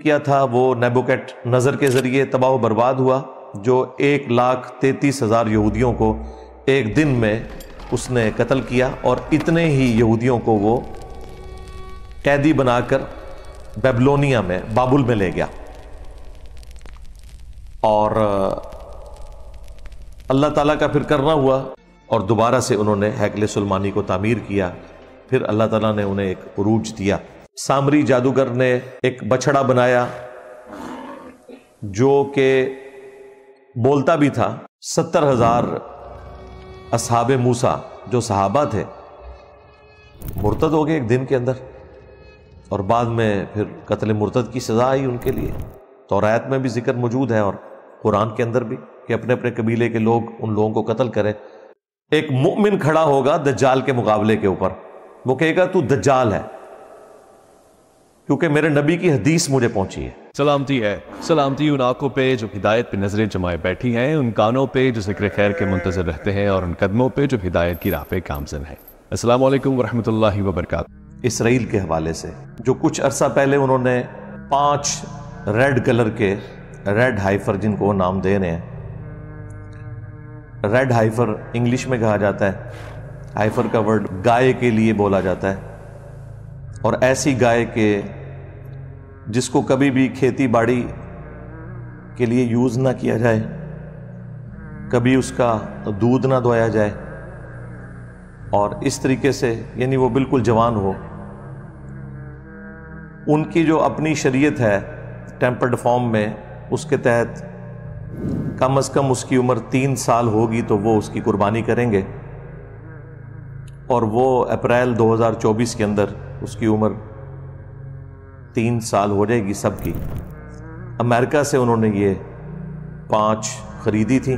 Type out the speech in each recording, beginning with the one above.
کیا تھا وہ نیبوکیڈ نظر کے ذریعے تباہ و برباد ہوا، جو 1,33,000 یہودیوں کو ایک دن میں اس نے قتل کیا، اور اتنے ہی یہودیوں کو وہ قیدی بنا کر بیبلونیا میں، بابل میں لے گیا، اور اللہ تعالیٰ کا پھر کرنا ہوا اور دوبارہ سے انہوں نے ہیکل سلیمانی کو تعمیر کیا۔ پھر اللہ تعالیٰ نے انہیں ایک عروج دیا۔ سامری جادوگر نے ایک بچڑا بنایا جو کہ بولتا بھی تھا۔ 70,000 اصحاب موسیٰ جو صحابہ تھے مرتد ہو گئے ایک دن کے اندر، اور بعد میں پھر قتل مرتد کی سزا آئی ان کے لیے۔ تورات میں بھی ذکر موجود ہے اور قرآن کے اندر بھی کہ اپنے اپنے قبیلے کے لوگ ان لوگوں کو قتل کریں۔ ایک مؤمن کھڑا ہوگا دجال کے مقابلے کے اوپر، وہ کہے گا تو دجال ہے، کیونکہ میرے نبی کی حدیث مجھے پہنچی ہے۔ سلامتی ہے، سلامتی ان آنکھوں پہ جو ہدایت پہ نظریں جمائے بیٹھی ہیں، ان کانوں پہ جو ذکر خیر کے منتظر رہتے ہیں، اور ان قدموں پہ جو ہدایت کی راہ پہ گامزن ہیں۔ السلام علیکم ورحمۃ اللہ وبرکاتہ۔ اسرائیل کے حوالے سے جو کچھ عرصہ پہلے انہوں نے 5 ریڈ کلر کے ریڈ ہائفر، جن کو وہ نام دے رہے ہیں، ریڈ ہائفر انگلش میں کہا جاتا ہے، ہائفر کا ورڈ گائے کے لیے بولا جاتا ہے، اور ایسی گائے کہ جس کو کبھی بھی کھیتی باڑی کے لیے یوز نہ کیا جائے، کبھی اس کا دودھ نہ دھویا جائے، اور اس طریقے سے یعنی وہ بالکل جوان ہو۔ ان کی جو اپنی شریعت ہے ٹیمپرڈ فارم میں، اس کے تحت کم از کم اس کی عمر 3 سال ہوگی تو وہ اس کی قربانی کریں گے، اور وہ اپریل 2024 کے اندر اس کی عمر 3 سال ہو جائے گی سب کی۔ امریکہ سے انہوں نے یہ 5 خریدی تھی،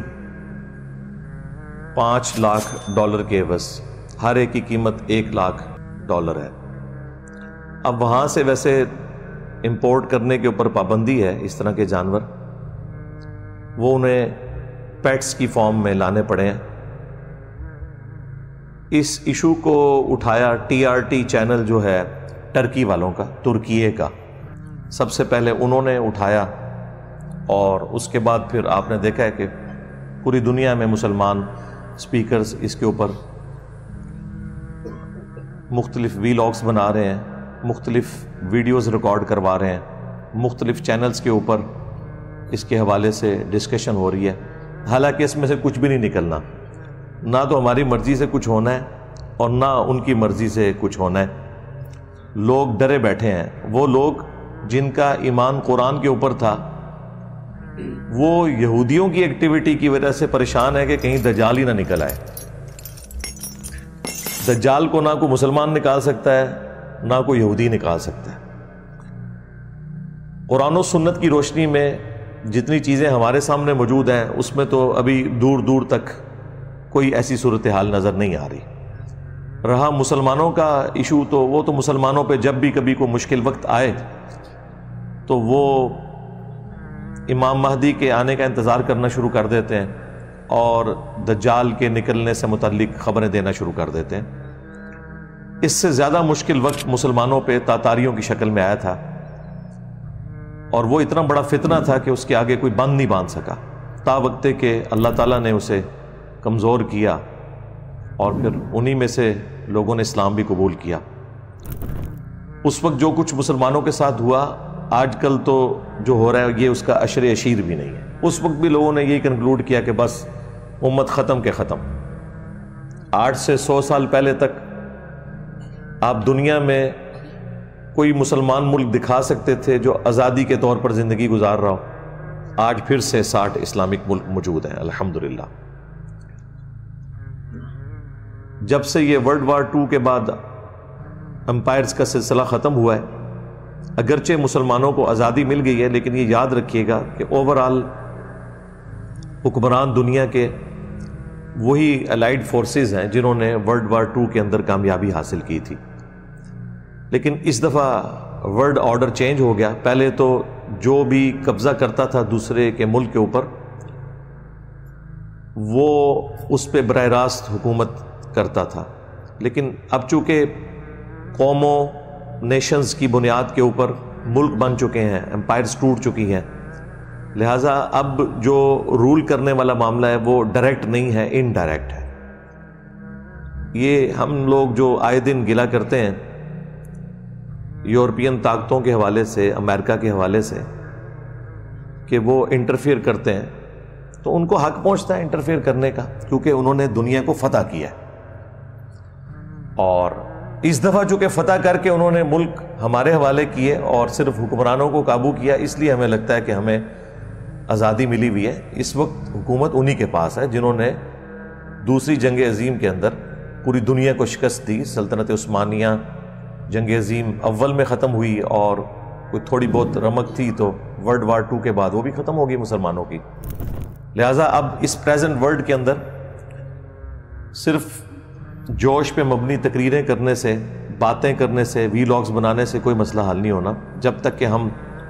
$5 لاکھ کے عوض، ہر ایک کی قیمت $1 لاکھ ہے۔ اب وہاں سے ویسے امپورٹ کرنے کے اوپر پابندی ہے اس طرح کے جانور، وہ انہیں پیٹس کی فارم میں لانے پڑے ہیں۔ اس ایشو کو اٹھایا TRT چینل جو ہے ٹرکی والوں کا، ترکیے کا، سب سے پہلے انہوں نے اٹھایا، اور اس کے بعد پھر آپ نے دیکھا ہے کہ پوری دنیا میں مسلمان سپیکرز اس کے اوپر مختلف ویلاگز بنا رہے ہیں، مختلف ویڈیوز ریکارڈ کروا رہے ہیں، مختلف چینلز کے اوپر اس کے حوالے سے ڈسکشن ہو رہی ہے۔ حالانکہ اس میں سے کچھ بھی نہیں نکلنا، نہ تو ہماری مرضی سے کچھ ہونا ہے اور نہ ان کی مرضی سے کچھ ہونا ہے۔ لوگ ڈرے بیٹھے ہیں، وہ لوگ جن کا ایمان قرآن کے اوپر تھا، وہ یہودیوں کی ایکٹیویٹی کی وجہ سے پریشان ہے کہ کہیں دجال ہی نہ نکل آئے۔ دجال کو نہ کوئی مسلمان نکال سکتا ہے، نہ کوئی یہودی نکال سکتا ہے۔ قرآن و سنت کی روشنی میں جتنی چیزیں ہمارے سامنے موجود ہیں، اس میں تو ابھی دور دور تک کوئی ایسی صورتحال نظر نہیں آ رہی۔ رہا مسلمانوں کا ایشو، تو وہ تو مسلمانوں پہ جب بھی کبھی کوئی مشکل وقت آئے تو وہ امام مہدی کے آنے کا انتظار کرنا شروع کر دیتے ہیں، اور دجال کے نکلنے سے متعلق خبریں دینا شروع کر دیتے ہیں۔ اس سے زیادہ مشکل وقت مسلمانوں پہ تاتاریوں کی شکل میں آیا تھا، اور وہ اتنا بڑا فتنہ تھا کہ اس کے آگے کوئی بند نہیں باندھ سکا، تا وقت کہ اللہ تعالیٰ نے اسے کمزور کیا، اور پھر انہی میں سے لوگوں نے اسلام بھی قبول کیا۔ اس وقت جو کچھ مسلمانوں کے ساتھ ہوا، آج کل تو جو ہو رہا ہے یہ اس کا عشر عشیر بھی نہیں ہے۔ اس وقت بھی لوگوں نے یہی کنکلوڈ کیا کہ بس امت ختم کے ختم۔ 8 سے 100 سال پہلے تک آپ دنیا میں کوئی مسلمان ملک دکھا سکتے تھے جو آزادی کے طور پر زندگی گزار رہا ہو، آج پھر سے 60 اسلامک ملک موجود ہیں الحمدللہ۔ جب سے یہ ورلڈ وار 2 کے بعد امپائرز کا سلسلہ ختم ہوا ہے، اگرچہ مسلمانوں کو آزادی مل گئی ہے، لیکن یہ یاد رکھیے گا کہ اوورآل حکمران دنیا کے وہی الائیڈ فورسز ہیں جنہوں نے ورلڈ وار 2 کے اندر کامیابی حاصل کی تھی۔ لیکن اس دفعہ ورلڈ آرڈر چینج ہو گیا۔ پہلے تو جو بھی قبضہ کرتا تھا دوسرے کے ملک کے اوپر، وہ اس پہ براہ راست حکومت کرتا تھا، لیکن اب چونکہ قوموں، نیشنز کی بنیاد کے اوپر ملک بن چکے ہیں، امپائرز ٹوٹ چکی ہیں، لہٰذا اب جو رول کرنے والا معاملہ ہے وہ ڈائریکٹ نہیں ہے، انڈائریکٹ ہے۔ یہ ہم لوگ جو آئے دن گلہ کرتے ہیں یورپین طاقتوں کے حوالے سے، امریکہ کے حوالے سے کہ وہ انٹرفیئر کرتے ہیں، تو ان کو حق پہنچتا ہے انٹرفیئر کرنے کا، کیونکہ انہوں نے دنیا کو فتح کیا ہے، اور اس دفعہ چونکہ فتح کر کے انہوں نے ملک ہمارے حوالے کیے اور صرف حکمرانوں کو قابو کیا، اس لیے ہمیں لگتا ہے کہ ہمیں آزادی ملی ہوئی ہے۔ اس وقت حکومت انہی کے پاس ہے جنہوں نے دوسری جنگ عظیم کے اندر پوری دنیا کو شکست دی۔ سلطنت عثمانیہ جنگ عظیم اول میں ختم ہوئی، اور کوئی تھوڑی بہت رمق تھی تو ورلڈ وار 2 کے بعد وہ بھی ختم ہوگی مسلمانوں کی۔ لہٰذا اب اس پریزنٹ ورلڈ کے اندر صرف جوش پہ مبنی تقریریں کرنے سے، باتیں کرنے سے، وی لاگز بنانے سے کوئی مسئلہ حل نہیں ہونا، جب تک کہ ہم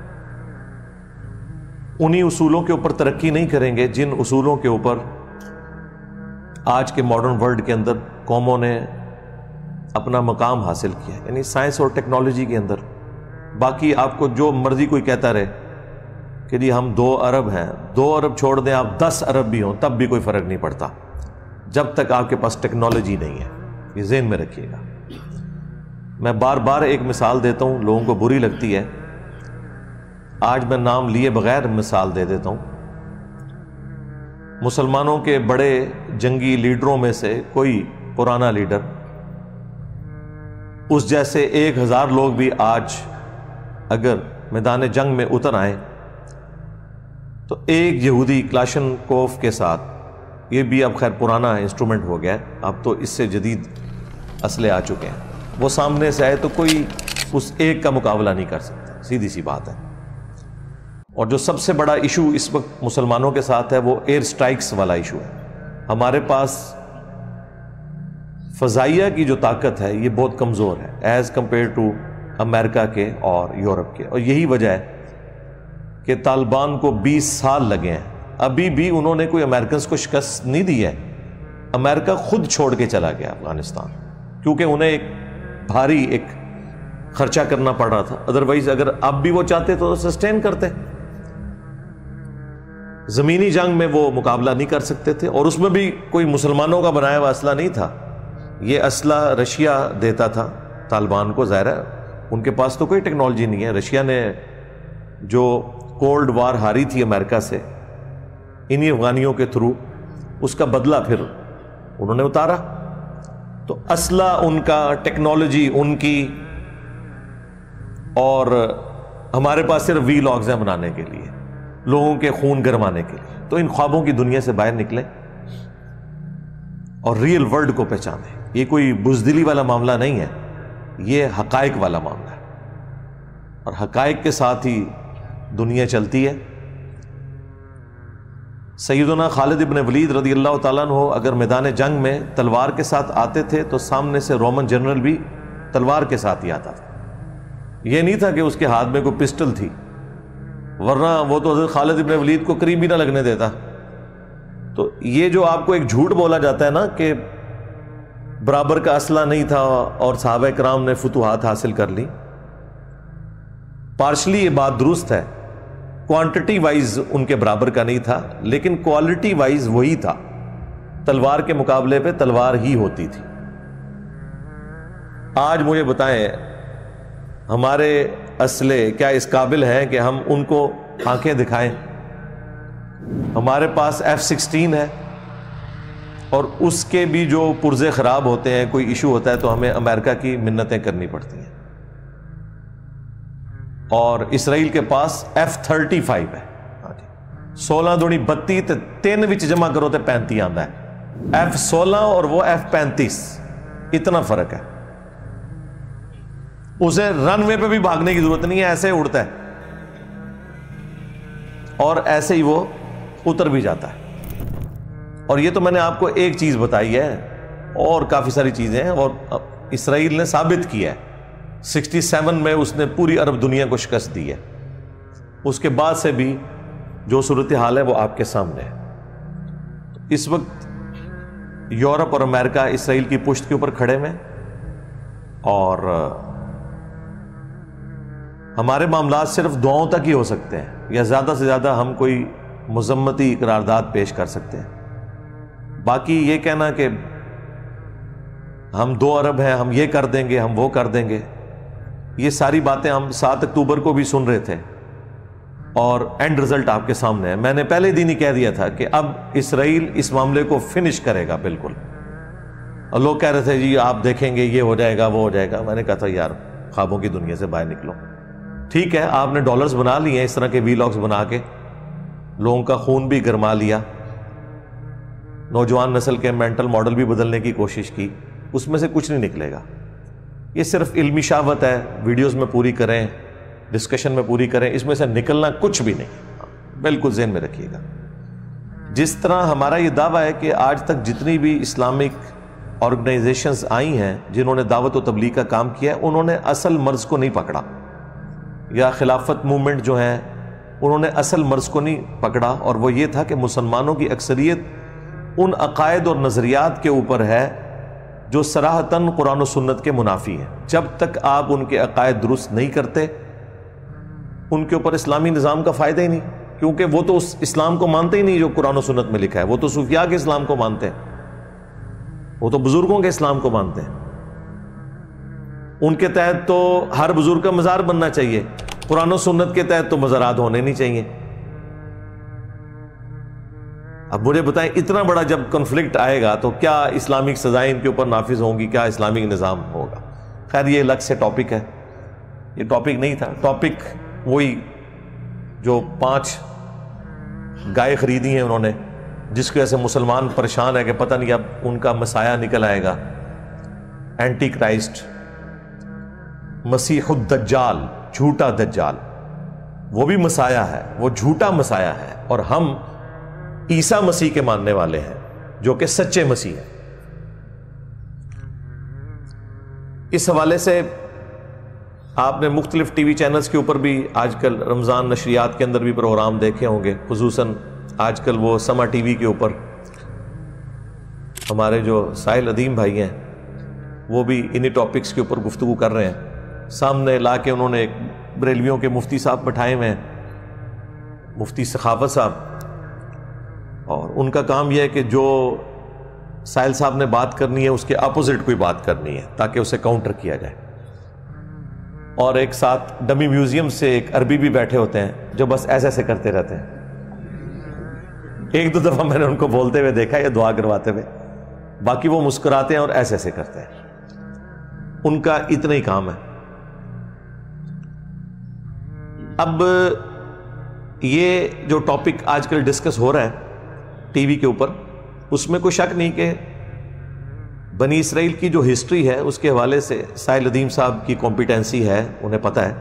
انہی اصولوں کے اوپر ترقی نہیں کریں گے جن اصولوں کے اوپر آج کے ماڈرن ورلڈ کے اندر قوموں نے اپنا مقام حاصل کیا، یعنی سائنس اور ٹیکنالوجی کے اندر۔ باقی آپ کو جو مرضی کوئی کہتا رہے کہ جی ہم 2 ارب ہیں، 2 ارب چھوڑ دیں، آپ 10 ارب بھی ہوں تب بھی کوئی فرق نہیں پڑتا جب تک آپ کے پاس ٹیکنالوجی نہیں ہے، یہ ذہن میں رکھیے گا۔ میں بار بار ایک مثال دیتا ہوں، لوگوں کو بری لگتی ہے، آج میں نام لیے بغیر مثال دے دیتا ہوں۔ مسلمانوں کے بڑے جنگی لیڈروں میں سے کوئی پرانا لیڈر، اس جیسے 1000 لوگ بھی آج اگر میدان جنگ میں اتر آئیں تو ایک یہودی کلاشن کوف کے ساتھ، یہ بھی اب خیر پرانا انسٹرومنٹ ہو گیا ہے، اب تو اس سے جدید اسلحے آ چکے ہیں، وہ سامنے سے آئے تو کوئی اس ایک کا مقابلہ نہیں کر سکتا، سیدھی سی بات ہے۔ اور جو سب سے بڑا ایشو اس وقت مسلمانوں کے ساتھ ہے وہ ایئر سٹرائکس والا ایشو ہے۔ ہمارے پاس فضائیہ کی جو طاقت ہے یہ بہت کمزور ہے ایز کمپیئر ٹو امریکہ کے اور یورپ کے، اور یہی وجہ ہے کہ طالبان کو 20 سال لگے ہیں، ابھی بھی انہوں نے کوئی امریکنز کو شکست نہیں دی ہے۔ امریکہ خود چھوڑ کے چلا گیا افغانستان، کیونکہ انہیں ایک بھاری ایک خرچہ کرنا پڑ رہا تھا، ادروائز اگر اب بھی وہ چاہتے تو سسٹین کرتے۔ زمینی جنگ میں وہ مقابلہ نہیں کر سکتے تھے، اور اس میں بھی کوئی مسلمانوں کا بنایا ہوا اسلحہ نہیں تھا، یہ اسلحہ رشیا دیتا تھا طالبان کو۔ ظاہر ہے ان کے پاس تو کوئی ٹیکنالوجی نہیں ہے، رشیا نے جو کولڈ وار ہاری تھی امریکہ سے انہی افغانیوں کے تھرو، اس کا بدلہ پھر انہوں نے اتارا۔ تو اسلحہ ان کا، ٹیکنالوجی ان کی، اور ہمارے پاس صرف وی لاگز ہیں بنانے کے لیے، لوگوں کے خون گرمانے کے لیے۔ تو ان خوابوں کی دنیا سے باہر نکلیں اور ریئل ورلڈ کو پہچانیں۔ یہ کوئی بزدلی والا معاملہ نہیں ہے، یہ حقائق والا معاملہ ہے، اور حقائق کے ساتھ ہی دنیا چلتی ہے۔ سیدنا خالد ابن ولید رضی اللہ تعالیٰ عنہ اگر میدان جنگ میں تلوار کے ساتھ آتے تھے تو سامنے سے رومن جنرل بھی تلوار کے ساتھ ہی آتا تھا، یہ نہیں تھا کہ اس کے ہاتھ میں کوئی پسٹل تھی، ورنہ وہ تو حضرت خالد ابن ولید کو قریب بھی نہ لگنے دیتا۔ تو یہ جو آپ کو ایک جھوٹ بولا جاتا ہے نا کہ برابر کا اسلحہ نہیں تھا اور صحابہ کرام نے فتوحات حاصل کر لی، پارشلی یہ بات درست ہے، کوانٹٹی وائز ان کے برابر کا نہیں تھا، لیکن کوالٹی وائز وہی تھا، تلوار کے مقابلے پہ تلوار ہی ہوتی تھی۔ آج مجھے بتائیں ہمارے اسلحے کیا اس قابل ہیں کہ ہم ان کو آنکھیں دکھائیں؟ ہمارے پاس F-16 ہے، اور اس کے بھی جو پرزے خراب ہوتے ہیں، کوئی ایشو ہوتا ہے تو ہمیں امریکہ کی منتیں کرنی پڑتی ہیں۔ اور اسرائیل کے پاس F-35 ہے، 16 دوڑی 32 تے 3 وچ جمع کرو تے 35 آندا ہے۔ F-16 اور وہ F-35 اتنا فرق ہے۔ اسے رن وے پہ بھی بھاگنے کی ضرورت نہیں ہے، ایسے ہی اڑتا ہے اور ایسے ہی وہ اتر بھی جاتا ہے۔ اور یہ تو میں نے آپ کو ایک چیز بتائی ہے، اور کافی ساری چیزیں ہیں، اور اسرائیل نے ثابت کیا ہے 67 میں اس نے پوری عرب دنیا کو شکست دی ہے۔ اس کے بعد سے بھی جو صورتحال ہے وہ آپ کے سامنے ہے۔ اس وقت یورپ اور امریکہ اسرائیل کی پشت کے اوپر کھڑے ہوئے، اور ہمارے معاملات صرف دعاؤں تک ہی ہو سکتے ہیں، یا زیادہ سے زیادہ ہم کوئی مذمتی قرارداد پیش کر سکتے ہیں۔ باقی یہ کہنا کہ ہم 2 ارب ہیں، ہم یہ کر دیں گے، ہم وہ کر دیں گے، یہ ساری باتیں ہم 7 اکتوبر کو بھی سن رہے تھے، اور اینڈ رزلٹ آپ کے سامنے ہے۔ میں نے پہلے دن ہی کہہ دیا تھا کہ اب اسرائیل اس معاملے کو فنش کرے گا بالکل، اور لوگ کہہ رہے تھے جی آپ دیکھیں گے یہ ہو جائے گا وہ ہو جائے گا۔ میں نے کہا تھا یار خوابوں کی دنیا سے باہر نکلو، ٹھیک ہے آپ نے ڈالرز بنا لیے ہیں اس طرح کے ویلاگز بنا کے، لوگوں کا خون بھی گرما لیا، نوجوان نسل کے مینٹل ماڈل بھی بدلنے کی کوشش کی، اس میں سے کچھ نہیں نکلے گا۔ یہ صرف علمی شہوت ہے، ویڈیوز میں پوری کریں، ڈسکشن میں پوری کریں، اس میں سے نکلنا کچھ بھی نہیں، بالکل ذہن میں رکھیے گا۔ جس طرح ہمارا یہ دعویٰ ہے کہ آج تک جتنی بھی اسلامک آرگنائزیشنز آئی ہیں جنہوں نے دعوت و تبلیغ کا کام کیا ہے، انہوں نے اصل مرض کو نہیں پکڑا، یا خلافت موومنٹ جو ہیں انہوں نے اصل مرض کو نہیں پکڑا، اور وہ یہ تھا کہ مسلمانوں کی اکثریت ان عقائد اور نظریات کے اوپر ہے جو صراحتاً قرآن و سنت کے منافی ہیں۔ جب تک آپ ان کے عقائد درست نہیں کرتے ان کے اوپر اسلامی نظام کا فائدہ ہی نہیں، کیونکہ وہ تو اس اسلام کو مانتے ہی نہیں جو قرآن و سنت میں لکھا ہے، وہ تو صوفیاء کے اسلام کو مانتے ہیں، وہ تو بزرگوں کے اسلام کو مانتے ہیں۔ ان کے تحت تو ہر بزرگ کا مزار بننا چاہیے، قرآن و سنت کے تحت تو مزارات ہونے نہیں چاہیے۔ اب مجھے بتائیں اتنا بڑا جب کنفلکٹ آئے گا تو کیا اسلامک سزائیں ان کے اوپر نافذ ہوں گی، کیا اسلامک نظام ہوگا؟ خیر یہ الگ سے ٹاپک ہے، یہ ٹاپک نہیں تھا۔ ٹاپک وہی جو 5 گائے خریدی ہیں انہوں نے، جس کی وجہ سے مسلمان پریشان ہے کہ پتہ نہیں اب ان کا مسایہ نکل آئے گا، اینٹی کرائسٹ، مسیح الدجال، جھوٹا دجال، وہ بھی مسایہ ہے، وہ جھوٹا مسایہ ہے، اور ہم عیسیٰ مسیح کے ماننے والے ہیں جو کہ سچے مسیح ہیں۔ اس حوالے سے آپ نے مختلف ٹی وی چینلز کے اوپر بھی آج کل رمضان نشریات کے اندر بھی پروگرام دیکھے ہوں گے، خصوصاً آج کل وہ سما ٹی وی کے اوپر ہمارے جو ساحل ادیم بھائی ہیں وہ بھی انہی ٹاپکس کے اوپر گفتگو کر رہے ہیں۔ سامنے لا کے انہوں نے ایک بریلویوں کے مفتی صاحب بٹھائے ہوئے ہیں، مفتی سخاوت صاحب، اور ان کا کام یہ ہے کہ جو ساحل صاحب نے بات کرنی ہے اس کے اپوزٹ کوئی بات کرنی ہے تاکہ اسے کاؤنٹر کیا جائے، اور ایک ساتھ ڈمی میوزیم سے ایک عربی بھی بیٹھے ہوتے ہیں جو بس ایسے ایسے کرتے رہتے ہیں۔ 1-2 دفعہ میں نے ان کو بولتے ہوئے دیکھا یا دعا کرواتے ہوئے، باقی وہ مسکراتے ہیں اور ایسے ایسے کرتے ہیں، ان کا اتنا ہی کام ہے۔ اب یہ جو ٹاپک آج کل ڈسکس ہو رہا ہے ٹی وی کے اوپر، اس میں کوئی شک نہیں کہ بنی اسرائیل کی جو ہسٹری ہے اس کے حوالے سے ساحل ادیم صاحب کی کمپیٹنسی ہے، انہیں پتہ ہے۔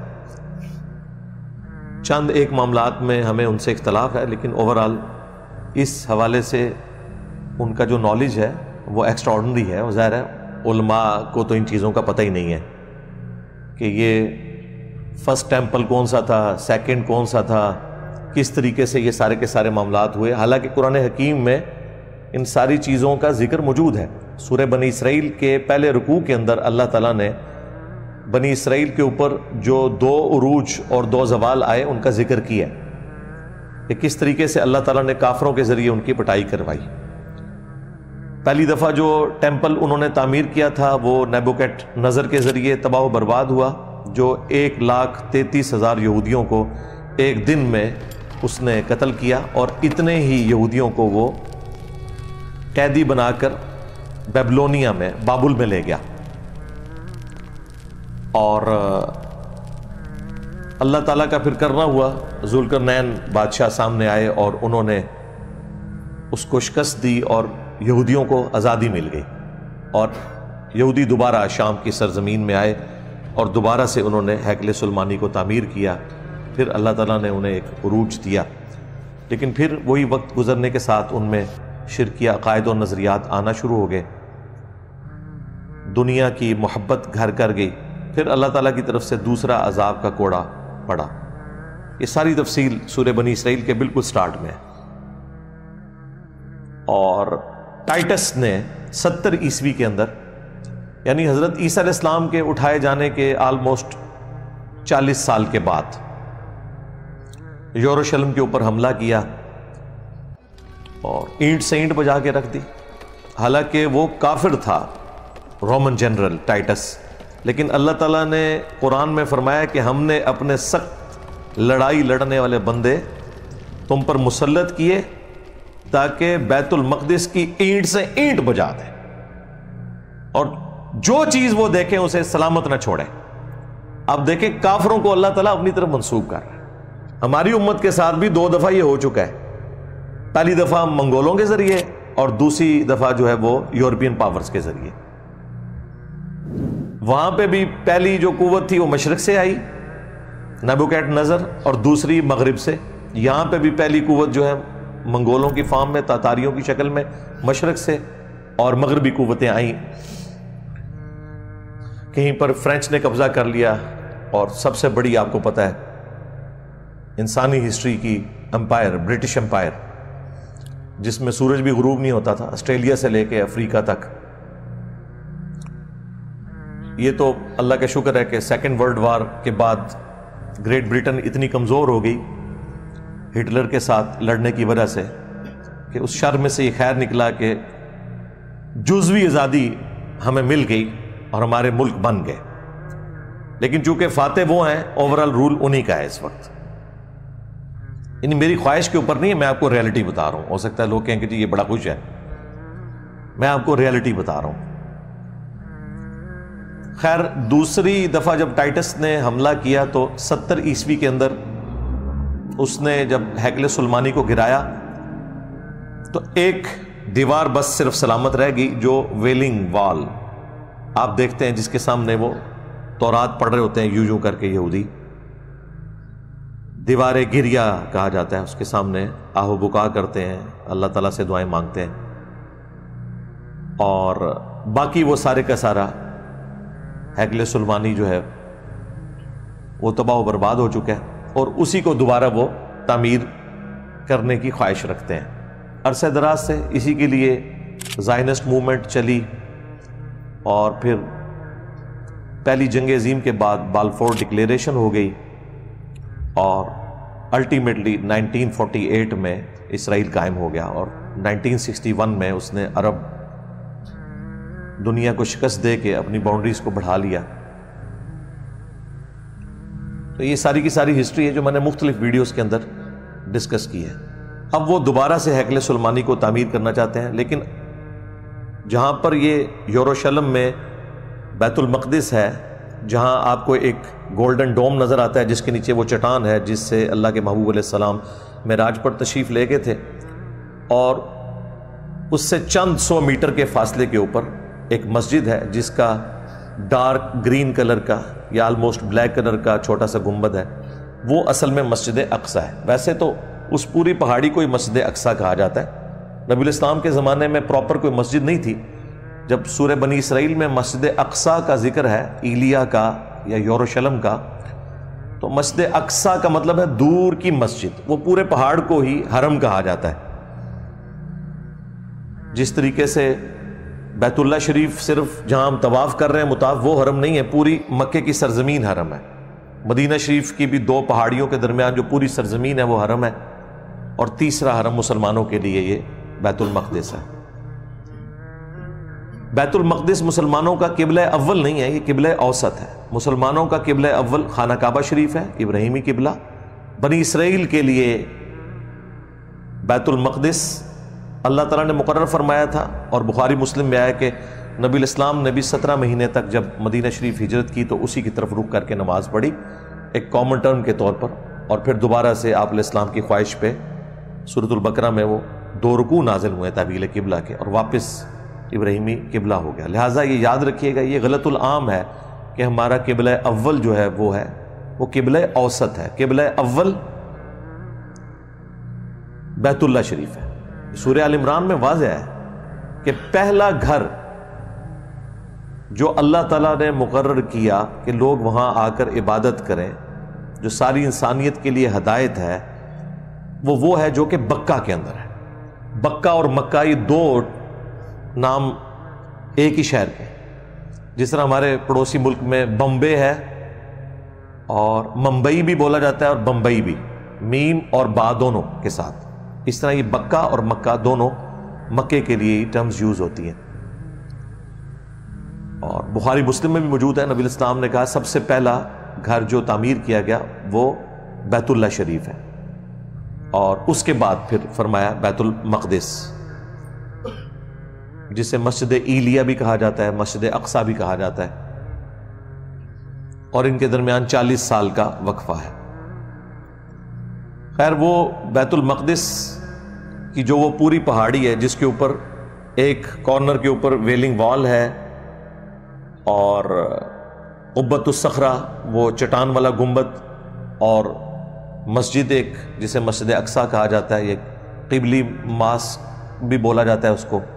چند ایک معاملات میں ہمیں ان سے اختلاف ہے، لیکن اوورآل اس حوالے سے ان کا جو نالج ہے وہ ایکسٹرا آرڈنری ہے۔ اور ظاہر ہے علماء کو تو ان چیزوں کا پتہ ہی نہیں ہے کہ یہ فرسٹ ٹیمپل کون سا تھا، سیکنڈ کون سا تھا، کس طریقے سے یہ سارے کے سارے معاملات ہوئے، حالانکہ قرآن حکیم میں ان ساری چیزوں کا ذکر موجود ہے۔ سورہ بنی اسرائیل کے پہلے رکوع کے اندر اللہ تعالیٰ نے بنی اسرائیل کے اوپر جو 2 عروج اور 2 زوال آئے ان کا ذکر کیا ہے کہ کس طریقے سے اللہ تعالیٰ نے کافروں کے ذریعے ان کی پٹائی کروائی۔ پہلی دفعہ جو ٹیمپل انہوں نے تعمیر کیا تھا وہ نیبوکیڈ نظر کے ذریعے تباہ و برباد ہوا، جو 1,33,000 یہودیوں کو ایک دن میں اس نے قتل کیا، اور اتنے ہی یہودیوں کو وہ قیدی بنا کر بیبلونیا میں، بابل میں لے گیا۔ اور اللہ تعالیٰ کا پھر کرنا ہوا، ذوالقرنین بادشاہ سامنے آئے اور انہوں نے اس کو شکست دی اور یہودیوں کو آزادی مل گئی، اور یہودی دوبارہ شام کی سرزمین میں آئے اور دوبارہ سے انہوں نے ہیکل سلیمانی کو تعمیر کیا۔ پھر اللہ تعالیٰ نے انہیں ایک عروج دیا، لیکن پھر وہی وقت گزرنے کے ساتھ ان میں شرکیہ عقائد اور نظریات آنا شروع ہو گئے، دنیا کی محبت گھر کر گئی، پھر اللہ تعالیٰ کی طرف سے دوسرا عذاب کا کوڑا پڑا۔ یہ ساری تفصیل سورہ بنی اسرائیل کے بالکل سٹارٹ میں ہے۔ اور ٹائٹس نے 70 عیسوی کے اندر، یعنی حضرت عیسیٰ علیہ السلام کے اٹھائے جانے کے آلموسٹ 40 साल के बाद यरूशलेम के ऊपर हमला किया और ईंट से ईंट बजा के रख दी। हालांकि वो काफिर था, रोमन जनरल टाइटस, लेकिन अल्लाह ताला ने कुरान में फरमाया कि हमने अपने सख्त लड़ाई लड़ने वाले बंदे तुम पर मुसल्लत किए ताकि बैतुल मक़दिस की ईंट से ईंट बजा दें और जो चीज वो देखें उसे सलामत ना छोड़ें। अब देखें काफिरों को अल्लाह ताला अपनी तरफ मंसूब कर रहा है। हमारी उम्मत के साथ भी 2 दफा ये हो चुका है, पहली दफा मंगोलों के जरिए और दूसरी दफा जो है वो यूरोपियन पावर्स के जरिए। वहां पे भी पहली जो कुव्वत थी वो मशरक से आई, नेबुकदनेस्सर, और दूसरी मगरिब से। यहां पे भी पहली कुव्वत जो है मंगोलों की फार्म में तातारियों की शक्ल में मशरक से, और मगरबी कुव्वतें आई। कहीं पर फ्रेंच ने कब्जा कर लिया, और सबसे बड़ी आपको पता है इंसानी हिस्ट्री की एम्पायर, ब्रिटिश एम्पायर, जिसमें सूरज भी गुरूब नहीं होता था, ऑस्ट्रेलिया से लेके अफ्रीका तक। ये तो अल्लाह का शुक्र है कि सेकेंड वर्ल्ड वार के बाद ग्रेट ब्रिटेन इतनी कमजोर हो गई हिटलर के साथ लड़ने की वजह से कि उस शर में से ये खैर निकला कि जुज़वी आज़ादी हमें मिल गई और हमारे मुल्क बन गए। लेकिन चूंकि फाते वो हैं, ओवरऑल रूल उन्हीं का है इस वक्त। यानी मेरी ख्वाहिश के ऊपर नहीं है, मैं आपको रियलिटी बता रहा हूं। हो सकता है लोग कहें कि जी ये बड़ा खुश है, मैं आपको रियलिटी बता रहा हूं। खैर, दूसरी दफा जब टाइटस ने हमला किया तो 70 ईस्वी के अंदर उसने जब हैकले सुलेमानी को गिराया तो एक दीवार बस सिर्फ सलामत रह गई, जो वेलिंग वॉल आप देखते हैं, जिसके सामने वो तौरात पढ़ रहे होते हैं यूं करके यहूदी। दीवार गिरिया कहा जाता है, उसके सामने आहो बुका करते हैं, अल्लाह ताला से दुआएं मांगते हैं, और बाकी वो सारे का सारा हैकले सुलेमानी जो है वो तबाह बर्बाद हो चुका है, और उसी को दोबारा वो तामीर करने की ख्वाहिश रखते हैं। अरसे दराज से इसी के लिए ज़ायनिस्ट मूवमेंट चली, और फिर पहली जंग अजीम के बाद बालफोर डिक्लेरेशन हो गई, और अल्टीमेटली 1948 में इसराइल कायम हो गया, और 1961 में उसने अरब दुनिया को शिकस्त दे के अपनी बाउंड्रीज को बढ़ा लिया। तो ये सारी की सारी हिस्ट्री है जो मैंने मुख्तलिफ वीडियोस के अंदर डिस्कस की है। अब वो दोबारा से हैकले सुलेमानी को तामीर करना चाहते हैं, लेकिन जहां पर ये यरूशलेम में बैतुल मक़दिस है, जहां आपको एक गोल्डन डोम नज़र आता है जिसके नीचे वो चट्टान है जिससे अल्लाह के महबूब अलैहिस्सलाम मेराज पर तशरीफ़ ले गए थे, और उससे चंद 100 मीटर के फासले के ऊपर एक मस्जिद है जिसका डार्क ग्रीन कलर का या ऑलमोस्ट ब्लैक कलर का छोटा सा गुंबद है। वो असल में मस्जिद अक्सा है। वैसे तो उस पूरी पहाड़ी को ही मस्जिद अक्सा कहा जाता है। नबी इस्लाम के ज़माने में प्रॉपर कोई मस्जिद नहीं थी। जब सूरह बनी इसराइल में मस्जिद अक्सा का जिक्र है, इलिया का या यरूशलेम का, तो मस्जिद अक्सा का मतलब है दूर की मस्जिद। वो पूरे पहाड़ को ही हरम कहा जाता है। जिस तरीके से बैतुल्ला शरीफ सिर्फ जहां हम तवाफ कर रहे हैं मुताफ, वो हरम नहीं है, पूरी मक्के की सरजमीन हरम है। मदीना शरीफ की भी 2 पहाड़ियों के दरमियान जो पूरी सरजमीन है वो हरम है, और तीसरा हरम मुसलमानों के लिए ये बैतुल मक़दिस है। बैतुल मक़दिस मुसलमानों का किबला अव्वल नहीं है, ये किबला औसत है। मुसलमानों का किबला अव्वल खाना काबा शरीफ है, इब्राहिमी किबला। बनी इसराइल के लिए बैतुल मक़दिस अल्लाह ताला ने मुकर्रर फरमाया था, और बुखारी मुस्लिम में आया कि नबी इस्लाम ने भी 17 महीने तक जब मदीना शरीफ हिजरत की तो उसी की तरफ रुक करके नमाज पढ़ी एक कॉमन टर्म के तौर पर, और फिर दोबारा से आप इस्लाम की ख्वाहिश पे सूरतुल बकरा में वो 2 रुकू नाजिल हुए तबील किबला के, और वापस इब्राहिमी किबला हो गया। लिहाजा ये याद रखिएगा, ये गलतुल आम है कि हमारा किबला अव्वल जो है वो किबला औसत है। किबला अव्वल बैतुल्ला शरीफ है। सूरह आल इमरान में वाज़ेह है कि पहला घर जो अल्लाह ताला ने मुकर्रर किया कि लोग वहां आकर इबादत करें, जो सारी इंसानियत के लिए हदायत है, वो है जो कि बक्का के अंदर है। बक्का और मक्का ये 2 नाम एक ही शहर के। जिस तरह हमारे पड़ोसी मुल्क में बम्बे है, اور ممبئی بھی بولا جاتا ہے اور بمبئی بھی، میم اور با دونوں کے ساتھ. اس طرح یہ بکہ اور مکہ دونوں مکے کے لیے ٹرمز یوز ہوتی ہیں. اور بخاری مسلم میں بھی موجود ہے، نبی الاسلام نے کہا سب سے پہلا گھر جو تعمیر کیا گیا وہ بیت اللہ شریف ہے، اور اس کے بعد پھر فرمایا بیت المقدس، جسے مسجد ایلیہ بھی کہا جاتا ہے، مسجد اقصیٰ بھی کہا جاتا ہے، اور ان کے درمیان 40 سال کا وقفہ ہے. خیر وہ بیت المقدس کی جو وہ پوری پہاڑی ہے جس کے اوپر ایک کارنر کے اوپر ویلنگ وال ہے، اور قبۃ الصخرہ وہ چٹان والا گنبد، اور مسجد ایک جسے مسجد اقصیٰ کہا جاتا ہے، یہ قبلی ماسک بھی بولا جاتا ہے اس کو،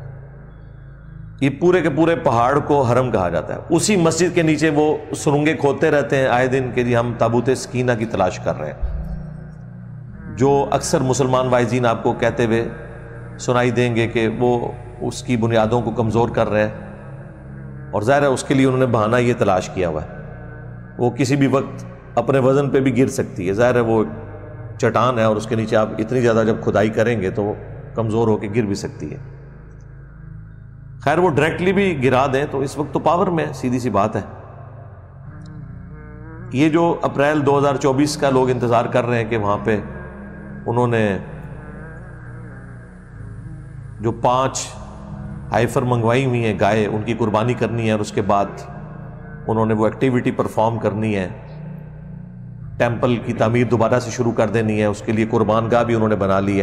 یہ پورے کے پورے پہاڑ کو حرم کہا جاتا ہے. اسی مسجد کے نیچے وہ سرنگیں کھودتے رہتے ہیں آئے دن کہ جی ہم تابوت سکینہ کی تلاش کر رہے ہیں، جو اکثر مسلمان وائزین آپ کو کہتے ہوئے سنائی دیں گے کہ وہ اس کی بنیادوں کو کمزور کر رہے ہیں، اور ظاہر ہے اس کے لیے انہوں نے بہانہ یہ تلاش کیا ہوا ہے. وہ کسی بھی وقت اپنے وزن پہ بھی گر سکتی ہے، ظاہر ہے وہ چٹان ہے اور اس کے نیچے آپ اتنی زیادہ جب کھدائی کریں گے تو وہ کمزور ہو کے گر بھی سکتی ہے. خیر وہ ڈائریکٹلی بھی گرا دیں تو اس وقت تو پاور میں سیدھی سی بات ہے. یہ جو اپریل 2024 کا لوگ انتظار کر رہے ہیں کہ وہاں پہ انہوں نے جو 5 ہائفر منگوائی ہوئی ہیں گائے، ان کی قربانی کرنی ہے، اور اس کے بعد انہوں نے وہ ایکٹیویٹی پرفارم کرنی ہے، ٹیمپل کی تعمیر دوبارہ سے شروع کر دینی ہے، اس کے لیے قربان گاہ بھی انہوں نے بنا لی ہے.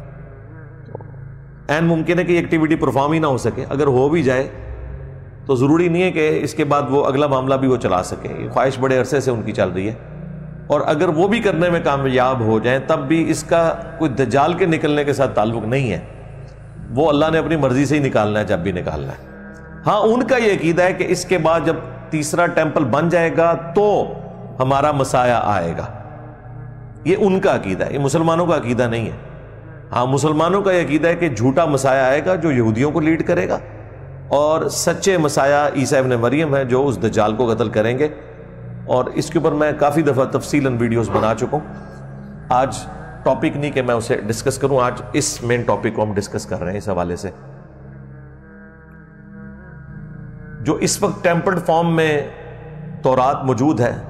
این ممکن ہے کہ یہ ایکٹیویٹی پرفارم ہی نہ ہو سکے، اگر ہو بھی جائے تو ضروری نہیں ہے کہ اس کے بعد وہ اگلا معاملہ بھی وہ چلا سکیں. یہ خواہش بڑے عرصے سے ان کی چل رہی ہے، اور اگر وہ بھی کرنے میں کامیاب ہو جائیں تب بھی اس کا کوئی دجال کے نکلنے کے ساتھ تعلق نہیں ہے، وہ اللہ نے اپنی مرضی سے ہی نکالنا ہے جب بھی نکالنا ہے. ہاں ان کا یہ عقیدہ ہے کہ اس کے بعد جب تیسرا ٹیمپل بن جائے گا تو ہمارا مسایہ آئے گا، یہ ان کا عقیدہ ہے، یہ مسلمانوں کا عقیدہ نہیں ہے. ہاں مسلمانوں کا یہ عقیدہ ہے کہ جھوٹا مسایہ آئے گا جو یہودیوں کو لیڈ کرے گا، اور سچے مسایہ عیسیٰ ابن مریم ہیں جو اس دجال کو قتل کریں گے. اور اس کے اوپر میں کافی دفعہ تفصیلاً ویڈیوز بنا چکا ہوں. آج ٹاپک نہیں کہ میں اسے ڈسکس کروں، آج اس مین ٹاپک کو ہم ڈسکس کر رہے ہیں. اس حوالے سے جو اس وقت ٹیمپرڈ فارم میں تورات موجود ہے،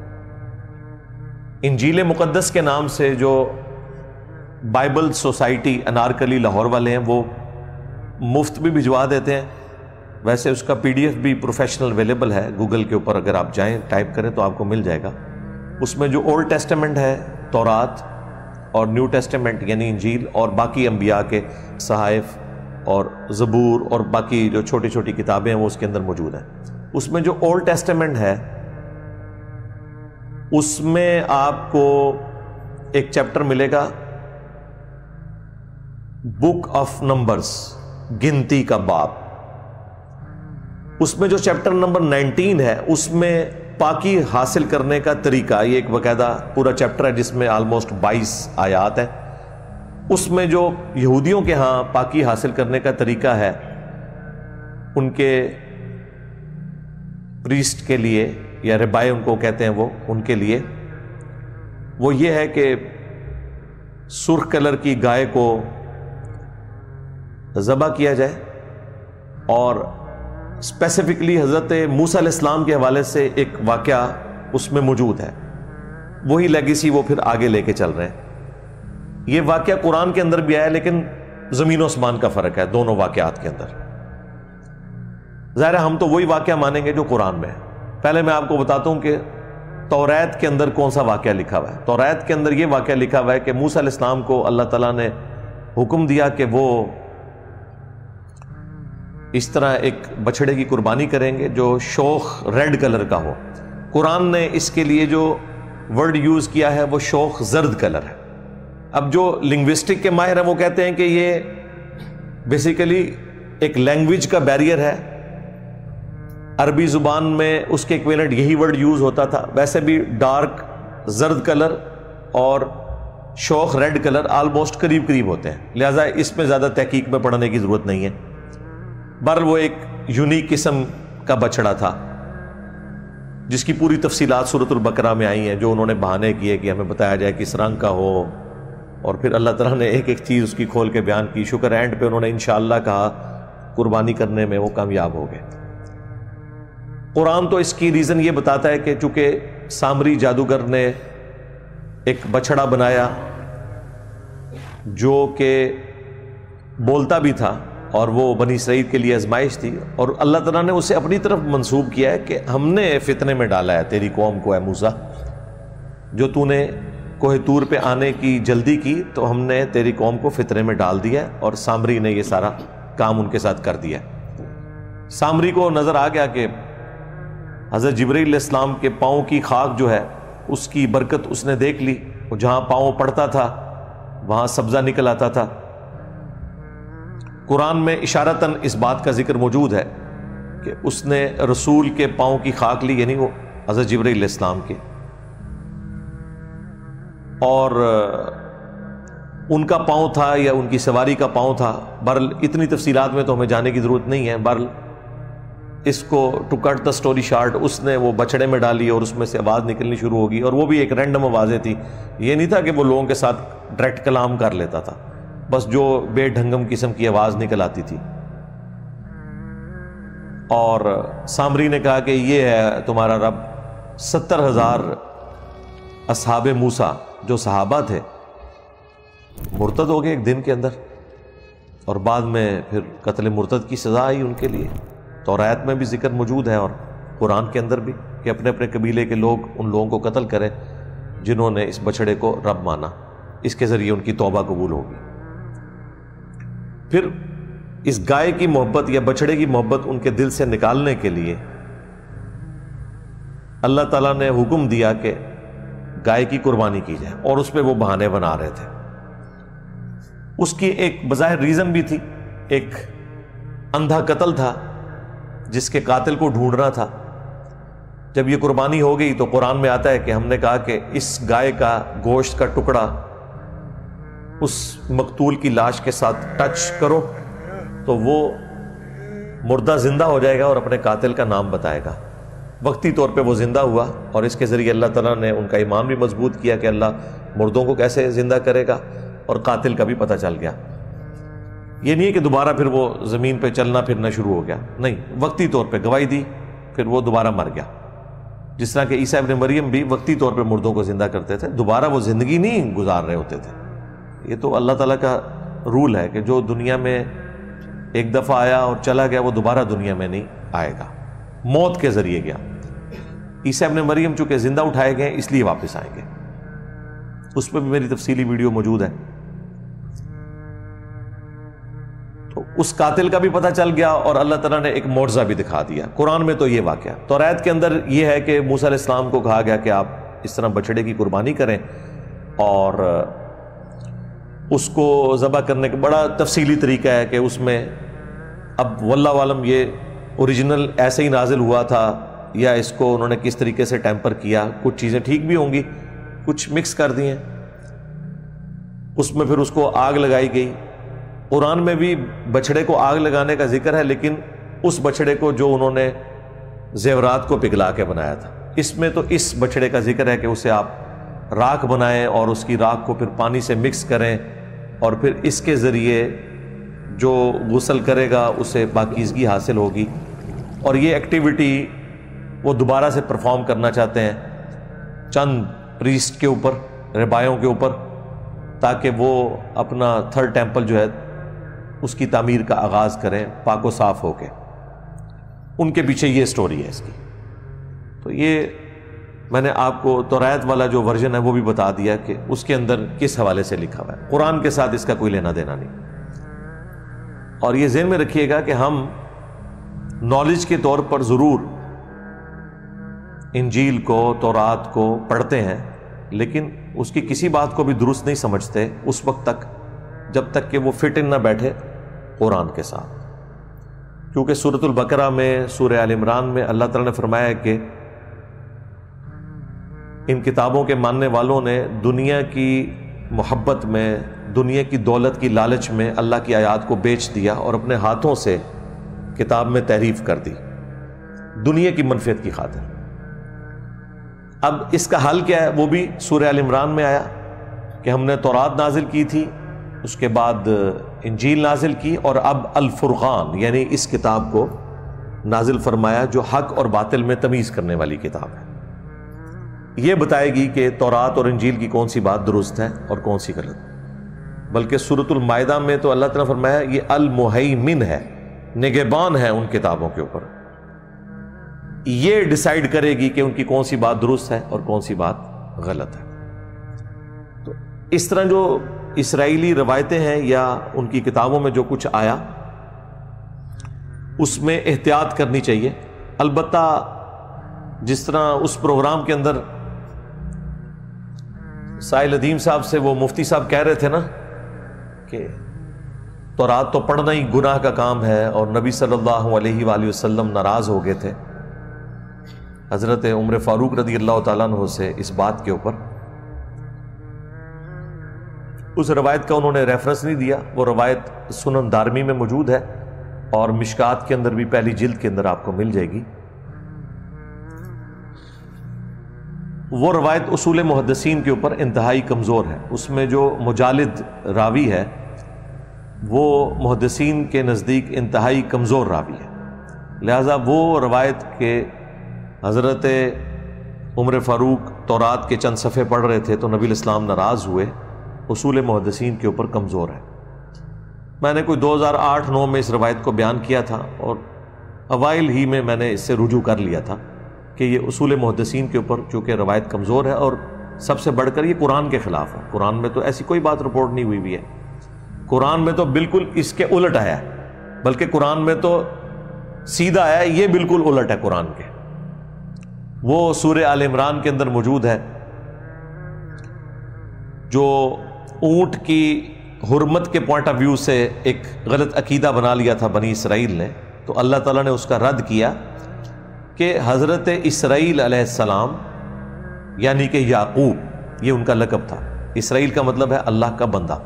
انجیل مقدس کے نام سے جو بائبل سوسائٹی انارکلی لاہور والے ہیں وہ مفت بھی بھجوا دیتے ہیں. ویسے اس کا PDF بھی پروفیشنل اویلیبل ہے گوگل کے اوپر، اگر آپ جائیں ٹائپ کریں تو آپ کو مل جائے گا. اس میں جو اولڈ ٹیسٹمنٹ ہے تورات، اور نیو ٹیسٹمنٹ یعنی انجیل، اور باقی انبیاء کے صحائف اور زبور اور باقی جو چھوٹی چھوٹی کتابیں ہیں وہ اس کے اندر موجود ہیں. اس میں جو اولڈ ٹیسٹمنٹ ہے اس میں آپ کو ایک چیپٹر ملے گا بک آف نمبرز، گنتی کا باب. اس میں جو چیپٹر نمبر 19 ہے اس میں پاکی حاصل کرنے کا طریقہ، یہ ایک باقاعدہ پورا چیپٹر ہے جس میں آلموسٹ 22 آیات ہیں. اس میں جو یہودیوں کے ہاں پاکی حاصل کرنے کا طریقہ ہے ان کے پریسٹ کے لیے، یا ربائے ان کو کہتے ہیں وہ، ان کے لیے وہ یہ ہے کہ سرخ کلر کی گائے کو ذبح کیا جائے، اور اسپیسیفکلی حضرت موسیٰ علیہ السلام کے حوالے سے ایک واقعہ اس میں موجود ہے. وہی لیگیسی وہ پھر آگے لے کے چل رہے ہیں. یہ واقعہ قرآن کے اندر بھی آیا لیکن زمین و آسمان کا فرق ہے دونوں واقعات کے اندر. ظاہر ہے ہم تو وہی واقعہ مانیں گے جو قرآن میں ہے. پہلے میں آپ کو بتاتا ہوں کہ توریت کے اندر کون سا واقعہ لکھا ہوا ہے. توریت کے اندر یہ واقعہ لکھا ہوا ہے کہ موسیٰ علیہ السلام کو اللہ تعالیٰ نے حکم دیا کہ وہ اس طرح ایک بچڑے کی قربانی کریں گے جو شوخ ریڈ کلر کا ہو. قرآن نے اس کے لیے جو ورڈ یوز کیا ہے وہ شوخ زرد کلر ہے. اب جو لنگوسٹک کے ماہر ہیں وہ کہتے ہیں کہ یہ بیسیکلی ایک لینگویج کا بیریئر ہے. عربی زبان میں اس کے ایکویلنٹ یہی ورڈ یوز ہوتا تھا. ویسے بھی ڈارک زرد کلر اور شوخ ریڈ کلر آلموسٹ قریب قریب ہوتے ہیں، لہٰذا اس میں زیادہ تحقیق میں پڑھنے کی ضرورت نہیں ہے. بہرحال وہ ایک یونیک قسم کا بچڑا تھا. جس کی پوری تفصیلات سورۃ البقرہ میں آئی ہیں، جو انہوں نے بہانے کیے کہ ہمیں بتایا جائے کس رنگ کا ہو، اور پھر اللہ تعالیٰ نے ایک ایک چیز اس کی کھول کے بیان کی. شکر اینڈ پہ انہوں نے انشاءاللہ کہا، قربانی کرنے میں وہ کامیاب ہو گئے. قرآن تو اس کی ریزن یہ بتاتا ہے کہ چونکہ سامری جادوگر نے ایک بچڑا بنایا جو کہ بولتا بھی تھا، اور وہ بنی اسرائیل کے لیے آزمائش تھی، اور اللہ تعالیٰ نے اسے اپنی طرف منسوب کیا ہے کہ ہم نے فتنے میں ڈالا ہے تیری قوم کو، اے موسیٰ، جو تو نے کوہ طور پہ آنے کی جلدی کی تو ہم نے تیری قوم کو فتنے میں ڈال دیا ہے، اور سامری نے یہ سارا کام ان کے ساتھ کر دیا. سامری کو نظر آ گیا کہ حضرت جبرائیل علیہ السلام کے پاؤں کی خاک جو ہے اس کی برکت اس نے دیکھ لی، جہاں پاؤں پڑتا تھا وہاں سبزہ نکل آتا تھا. قرآن میں اشارتاً اس بات کا ذکر موجود ہے کہ اس نے رسول کے پاؤں کی خاک لی، یعنی وہ حضرت جبرائیل علیہ السلام کے، اور ان کا پاؤں تھا یا ان کی سواری کا پاؤں تھا. بہرحال اتنی تفصیلات میں تو ہمیں جانے کی ضرورت نہیں ہے. بہرحال اس کو to cut the story short, اس نے وہ بچڑے میں ڈالی اور اس میں سے آواز نکلنی شروع ہوگی، اور وہ بھی ایک رینڈم آوازیں تھی. یہ نہیں تھا کہ وہ لوگوں کے ساتھ ڈائریکٹ کلام کر لیتا تھا، بس جو بے ڈھنگم قسم کی آواز نکل آتی تھی. اور سامری نے کہا کہ یہ ہے تمہارا رب. 70,000 اصحاب موسیٰ جو صحابہ تھے مرتد ہو گئے ایک دن کے اندر، اور بعد میں پھر قتل مرتد کی سزا آئی ان کے لیے. تورات میں بھی ذکر موجود ہے اور قرآن کے اندر بھی کہ اپنے اپنے قبیلے کے لوگ ان لوگوں کو قتل کریں جنہوں نے اس بچڑے کو رب مانا. اس کے ذریعے ان کی توبہ قبول ہوگی. پھر اس گائے کی محبت یا بچڑے کی محبت ان کے دل سے نکالنے کے لیے اللہ تعالیٰ نے حکم دیا کہ گائے کی قربانی کی جائے، اور اس پہ وہ بہانے بنا رہے تھے. اس کی ایک بظاہر ریزن بھی تھی، ایک اندھا قتل تھا جس کے قاتل کو ڈھونڈنا تھا. جب یہ قربانی ہو گئی تو قرآن میں آتا ہے کہ ہم نے کہا کہ اس گائے کا گوشت کا ٹکڑا اس مقتول کی لاش کے ساتھ ٹچ کرو تو وہ مردہ زندہ ہو جائے گا اور اپنے قاتل کا نام بتائے گا. وقتی طور پہ وہ زندہ ہوا، اور اس کے ذریعے اللہ تعالیٰ نے ان کا ایمان بھی مضبوط کیا کہ اللہ مردوں کو کیسے زندہ کرے گا، اور قاتل کا بھی پتہ چل گیا. یہ نہیں ہے کہ دوبارہ پھر وہ زمین پہ چلنا پھرنا شروع ہو گیا، نہیں، وقتی طور پہ گواہی دی پھر وہ دوبارہ مر گیا. جس طرح کہ عیسیٰ ابن مریم بھی وقتی طور پہ مردوں کو زندہ کرتے تھے، دوبارہ وہ زندگی نہیں گزار رہے ہوتے تھے. یہ تو اللہ تعالیٰ کا رول ہے کہ جو دنیا میں ایک دفعہ آیا اور چلا گیا وہ دوبارہ دنیا میں نہیں آئے گا، موت کے ذریعے گیا. عیسیٰ ابن مریم چونکہ زندہ اٹھائے گئے اس لیے واپس آئیں گے. اس پہ بھی میری تفصیلی ویڈیو موجود ہے. تو اس قاتل کا بھی پتہ چل گیا، اور اللہ تعالیٰ نے ایک معجزہ بھی دکھا دیا. قرآن میں تو یہ واقعہ، تورات کے اندر یہ ہے کہ موسیٰ علیہ السلام کو کہا گیا کہ آپ اس طرح بچڑے کی قربانی کریں، اور اس کو ذبح کرنے کا بڑا تفصیلی طریقہ ہے کہ اس میں اب واللہ عالم یہ اوریجنل ایسے ہی نازل ہوا تھا یا اس کو انہوں نے کس طریقے سے ٹیمپر کیا. کچھ چیزیں ٹھیک بھی ہوں گی، کچھ مکس کر دی ہیں. اس میں پھر اس کو آگ لگائی گئی. قرآن میں بھی بچڑے کو آگ لگانے کا ذکر ہے، لیکن اس بچڑے کو جو انہوں نے زیورات کو پگھلا کے بنایا تھا. اس میں تو اس بچڑے کا ذکر ہے کہ اسے آپ راکھ بنائیں اور اس کی راکھ کو پھر پانی سے مکس کریں، اور پھر اس کے ذریعے جو غسل کرے گا اسے پاکیزگی حاصل ہوگی. اور یہ ایکٹیویٹی وہ دوبارہ سے پرفارم کرنا چاہتے ہیں چند پریسٹ کے اوپر، ربائیوں کے اوپر، تاکہ وہ اپنا تھرڈ ٹیمپل جو ہے اس کی تعمیر کا آغاز کریں پاک و صاف ہو کے. ان کے پیچھے یہ سٹوری ہے اس کی. تو یہ میں نے آپ کو تورات والا جو ورژن ہے وہ بھی بتا دیا کہ اس کے اندر کس حوالے سے لکھا ہوا ہے. قرآن کے ساتھ اس کا کوئی لینا دینا نہیں. اور یہ ذہن میں رکھیے گا کہ ہم نالج کے طور پر ضرور انجیل کو، تورات کو پڑھتے ہیں، لیکن اس کی کسی بات کو بھی درست نہیں سمجھتے اس وقت تک جب تک کہ وہ فٹ ان نہ بیٹھے قرآن کے ساتھ. کیونکہ سورۃ البقرہ میں، سورہ آل عمران میں اللہ تعالیٰ نے فرمایا کہ ان کتابوں کے ماننے والوں نے دنیا کی محبت میں، دنیا کی دولت کی لالچ میں اللہ کی آیات کو بیچ دیا اور اپنے ہاتھوں سے کتاب میں تحریف کر دی دنیا کی منفعت کی خاطر. اب اس کا حل کیا ہے؟ وہ بھی سورہ آل عمران میں آیا کہ ہم نے تورات نازل کی تھی، اس کے بعد انجیل نازل کی، اور اب الفرقان یعنی اس کتاب کو نازل فرمایا جو حق اور باطل میں تمیز کرنے والی کتاب ہے۔ یہ بتائے گی کہ تورات اور انجیل کی کون سی بات درست ہے اور کون سی غلط۔ بلکہ سورۃ المائدہ میں تو اللہ تعالیٰ نے فرمایا یہ المہیمن ہے، نگہبان ہے ان کتابوں کے اوپر، یہ ڈیسائیڈ کرے گی کہ ان کی کون سی بات درست ہے اور کون سی بات غلط ہے۔ تو اس طرح جو اسرائیلی روایتیں ہیں یا ان کی کتابوں میں جو کچھ آیا اس میں احتیاط کرنی چاہیے۔ البتہ جس طرح اس پروگرام کے اندر سائل ادیم صاحب سے وہ مفتی صاحب کہہ رہے تھے نا کہ تورات تو پڑھنا ہی گناہ کا کام ہے، اور نبی صلی اللہ علیہ وآلہ وسلم ناراض ہو گئے تھے حضرت عمر فاروق رضی اللہ تعالیٰ عنہ سے اس بات کے اوپر۔ اس روایت کا انہوں نے ریفرنس نہیں دیا، وہ روایت سنن دارمی میں موجود ہے اور مشکات کے اندر بھی پہلی جلد کے اندر آپ کو مل جائے گی۔ وہ روایت اصول محدثین کے اوپر انتہائی کمزور ہے، اس میں جو مجالد راوی ہے وہ محدثین کے نزدیک انتہائی کمزور راوی ہے، لہذا وہ روایت کے حضرت عمر فاروق تورات کے چند صفحے پڑھ رہے تھے تو نبی الاسلام ناراض ہوئے، اصول محدثین کے اوپر کمزور ہے۔ میں نے کوئی 2008-9 میں اس روایت کو بیان کیا تھا اور اوائل ہی میں نے اس سے رجوع کر لیا تھا کہ یہ اصول محدثین کے اوپر چونکہ روایت کمزور ہے، اور سب سے بڑھ کر یہ قرآن کے خلاف ہے۔ قرآن میں تو ایسی کوئی بات رپورٹ نہیں ہوئی ہے، قرآن میں تو بالکل اس کے الٹ ہے، بلکہ قرآن میں تو سیدھا ہے، یہ بالکل الٹ ہے قرآن کے۔ وہ سورہ آل عمران کے اندر موجود ہے جو اونٹ کی حرمت کے پوائنٹ آف ویو سے ایک غلط عقیدہ بنا لیا تھا بنی اسرائیل نے، تو اللہ تعالیٰ نے اس کا رد کیا کہ حضرت اسرائیل علیہ السلام یعنی کہ یعقوب، یہ ان کا لقب تھا، اسرائیل کا مطلب ہے اللہ کا بندہ،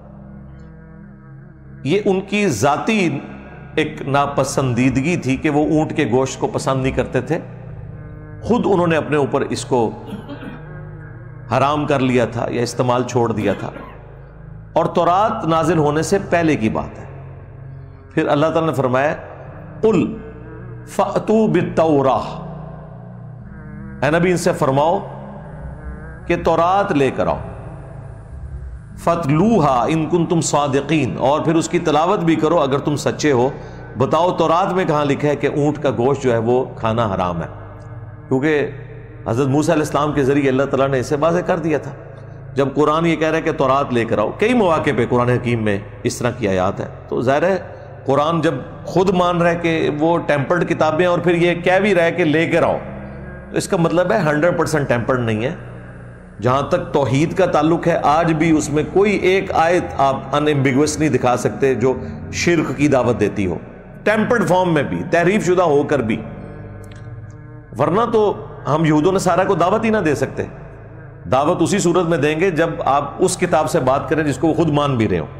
یہ ان کی ذاتی ایک ناپسندیدگی تھی کہ وہ اونٹ کے گوشت کو پسند نہیں کرتے تھے، خود انہوں نے اپنے اوپر اس کو حرام کر لیا تھا یا استعمال چھوڑ دیا تھا، اور تورات نازل ہونے سے پہلے کی بات ہے۔ پھر اللہ تعالیٰ نے فرمایا قل فأتوا بالتوراہ، اے نبی ان سے فرماؤ کہ تورات لے کر آؤ، فَاتْلُوهَا إِن كُنتُمْ صَادِقِينَ، اور پھر اس کی تلاوت بھی کرو اگر تم سچے ہو، بتاؤ تورات میں کہاں لکھا ہے کہ اونٹ کا گوشت جو ہے وہ کھانا حرام ہے، کیونکہ حضرت موسیٰ علیہ السلام کے ذریعے اللہ تعالیٰ نے اسے واضح کر دیا تھا۔ جب قرآن یہ کہہ رہا ہے کہ تورات لے کر آؤ، کئی مواقع پہ قرآن حکیم میں اس طرح کی آیات ہے، تو ظاہر ہے قرآن جب خود مان رہا ہے کہ وہ ٹیمپرڈ کتابیں اور پھر یہ کہہ بھی رہا ہے کہ لے کر آؤ، تو اس کا مطلب ہے 100% ٹیمپرڈ نہیں ہے۔ جہاں تک توحید کا تعلق ہے آج بھی اس میں کوئی ایک آیت آپ ان ایمبیگوس نہیں دکھا سکتے جو شرک کی دعوت دیتی ہو، ٹیمپرڈ فارم میں بھی، تحریف شدہ ہو کر بھی، ورنہ تو ہم یہود و نصارہ کو دعوت ہی نہ دے سکتے۔ دعوت اسی صورت میں دیں گے جب آپ اس کتاب سے بات کریں جس کو وہ خود مان بھی رہے ہو۔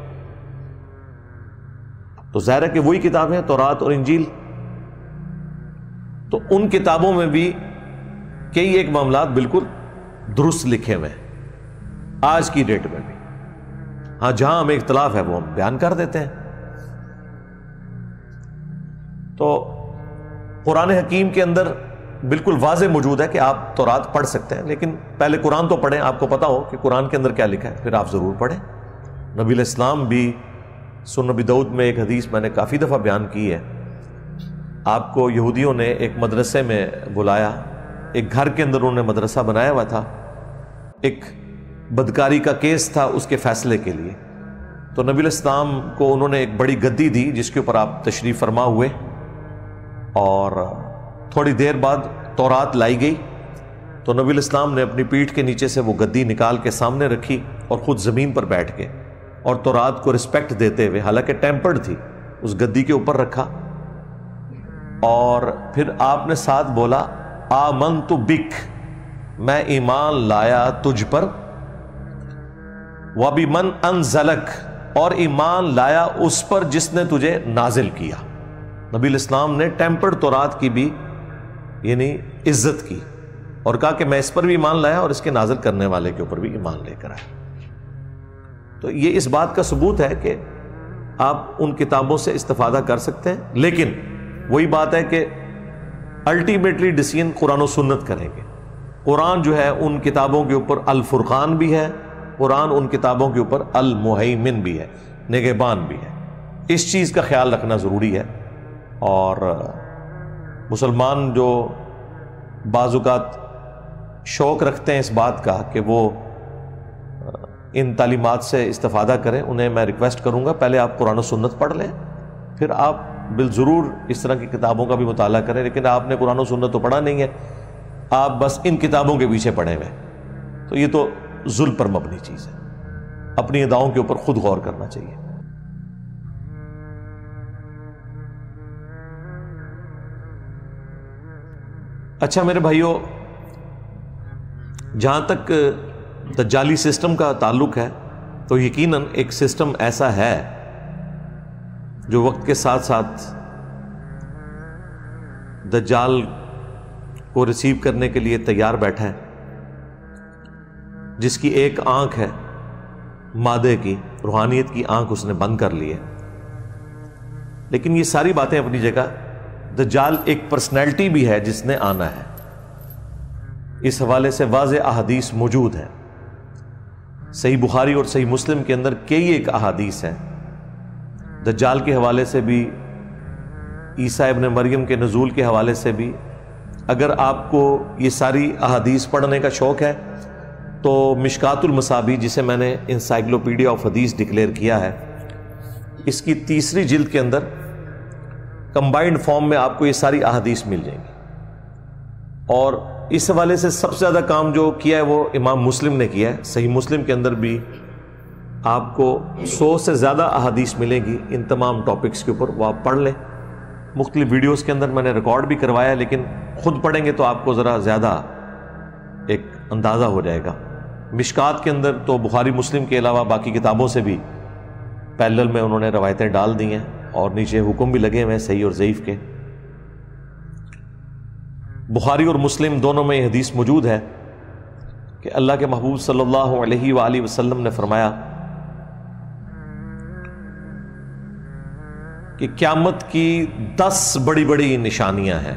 تو ظاہر ہے کہ وہی کتابیں تورات اور انجیل، تو ان کتابوں میں بھی کئی ایک معاملات بالکل درست لکھے ہوئے ہیں آج کی ڈیٹ میں بھی۔ ہاں جہاں ہمیں اختلاف ہے وہ ہم بیان کر دیتے ہیں۔ تو قرآن حکیم کے اندر بالکل واضح موجود ہے کہ آپ تورات پڑھ سکتے ہیں، لیکن پہلے قرآن تو پڑھیں، آپ کو پتا ہو کہ قرآن کے اندر کیا لکھا ہے، پھر آپ ضرور پڑھیں۔ نبی علیہ السلام بھی سنن نبی داؤد میں ایک حدیث میں نے کافی دفعہ بیان کی ہے، آپ کو یہودیوں نے ایک مدرسے میں بلایا، ایک گھر کے اندر انہوں نے مدرسہ بنایا ہوا تھا، ایک بدکاری کا کیس تھا اس کے فیصلے کے لیے، تو نبی علیہ السلام کو انہوں نے ایک بڑی گدی دی جس کے اوپر آپ تشریف فرما ہوئے، اور تھوڑی دیر بعد تورات لائی گئی، تو نبی علیہ السلام نے اپنی پیٹھ کے نیچے سے وہ گدی نکال کے سامنے رکھی اور خود زمین پر بیٹھ کے اور تورات کو رسپیکٹ دیتے ہوئے، حالانکہ ٹیمپرڈ تھی، اس گدی کے اوپر رکھا، اور پھر آپ نے ساتھ بولا آمنت بک، میں ایمان لایا تجھ پر، وبمن انزلک، اور ایمان لایا اس پر جس نے تجھے نازل کیا۔ نبی علیہ السلام نے ٹیمپرڈ تورات کی بھی یعنی عزت کی، اور کہا کہ میں اس پر بھی ایمان لایا اور اس کے نازل کرنے والے کے اوپر بھی ایمان لے کر آیا۔ تو یہ اس بات کا ثبوت ہے کہ آپ ان کتابوں سے استفادہ کر سکتے ہیں، لیکن وہی بات ہے کہ الٹیمیٹلی ڈیسیژن قرآن و سنت کریں گے۔ قرآن جو ہے ان کتابوں کے اوپر الفرقان بھی ہے، قرآن ان کتابوں کے اوپر المہیمن بھی ہے، نگہبان بھی ہے۔ اس چیز کا خیال رکھنا ضروری ہے۔ اور مسلمان جو بعض اوقات شوق رکھتے ہیں اس بات کا کہ وہ ان تعلیمات سے استفادہ کریں، انہیں میں ریکویسٹ کروں گا پہلے آپ قرآن و سنت پڑھ لیں، پھر آپ بالضرور اس طرح کی کتابوں کا بھی مطالعہ کریں۔ لیکن آپ نے قرآن و سنت تو پڑھا نہیں ہے، آپ بس ان کتابوں کے پیچھے پڑے ہوئے، تو یہ تو ظلم پر مبنی چیز ہے۔ اپنی اداؤں کے اوپر خود غور کرنا چاہیے۔ اچھا میرے بھائیوں، جہاں تک دجالی سسٹم کا تعلق ہے تو یقیناً ایک سسٹم ایسا ہے جو وقت کے ساتھ ساتھ دجال کو ریسیو کرنے کے لیے تیار بیٹھا ہے، جس کی ایک آنکھ ہے مادے کی، روحانیت کی آنکھ اس نے بند کر لی ہے۔ لیکن یہ ساری باتیں اپنی جگہ، دجال ایک پرسنالٹی بھی ہے جس نے آنا ہے۔ اس حوالے سے واضح احادیث موجود ہیں، صحیح بخاری اور صحیح مسلم کے اندر کئی ایک احادیث ہیں دجال کے حوالے سے بھی، عیسیٰ ابن مریم کے نزول کے حوالے سے بھی۔ اگر آپ کو یہ ساری احادیث پڑھنے کا شوق ہے تو مشکات المصابیح، جسے میں نے انسائکلوپیڈیا آف حدیث ڈکلیئر کیا ہے، اس کی 3 جلد کے اندر کمبائنڈ فارم میں آپ کو یہ ساری احادیث مل جائیں گی۔ اور اس حوالے سے سب سے زیادہ کام جو کیا ہے وہ امام مسلم نے کیا ہے۔ صحیح مسلم کے اندر بھی آپ کو 100 سے زیادہ احادیث ملیں گی ان تمام ٹاپکس کے اوپر، وہ آپ پڑھ لیں۔ مختلف ویڈیوز کے اندر میں نے ریکارڈ بھی کروایا، لیکن خود پڑھیں گے تو آپ کو ذرا زیادہ ایک اندازہ ہو جائے گا۔ مشکات کے اندر تو بخاری مسلم کے علاوہ باقی کتابوں سے بھی پیرلل میں انہوں نے روایتیں ڈال دی ہیں، اور نیچے حکم بھی لگے ہوئے ہیں صحیح اور ضعیف کے۔ بخاری اور مسلم دونوں میں یہ حدیث موجود ہے کہ اللہ کے محبوب صلی اللہ علیہ وآلہ وسلم نے فرمایا کہ قیامت کی 10 بڑی بڑی نشانیاں ہیں۔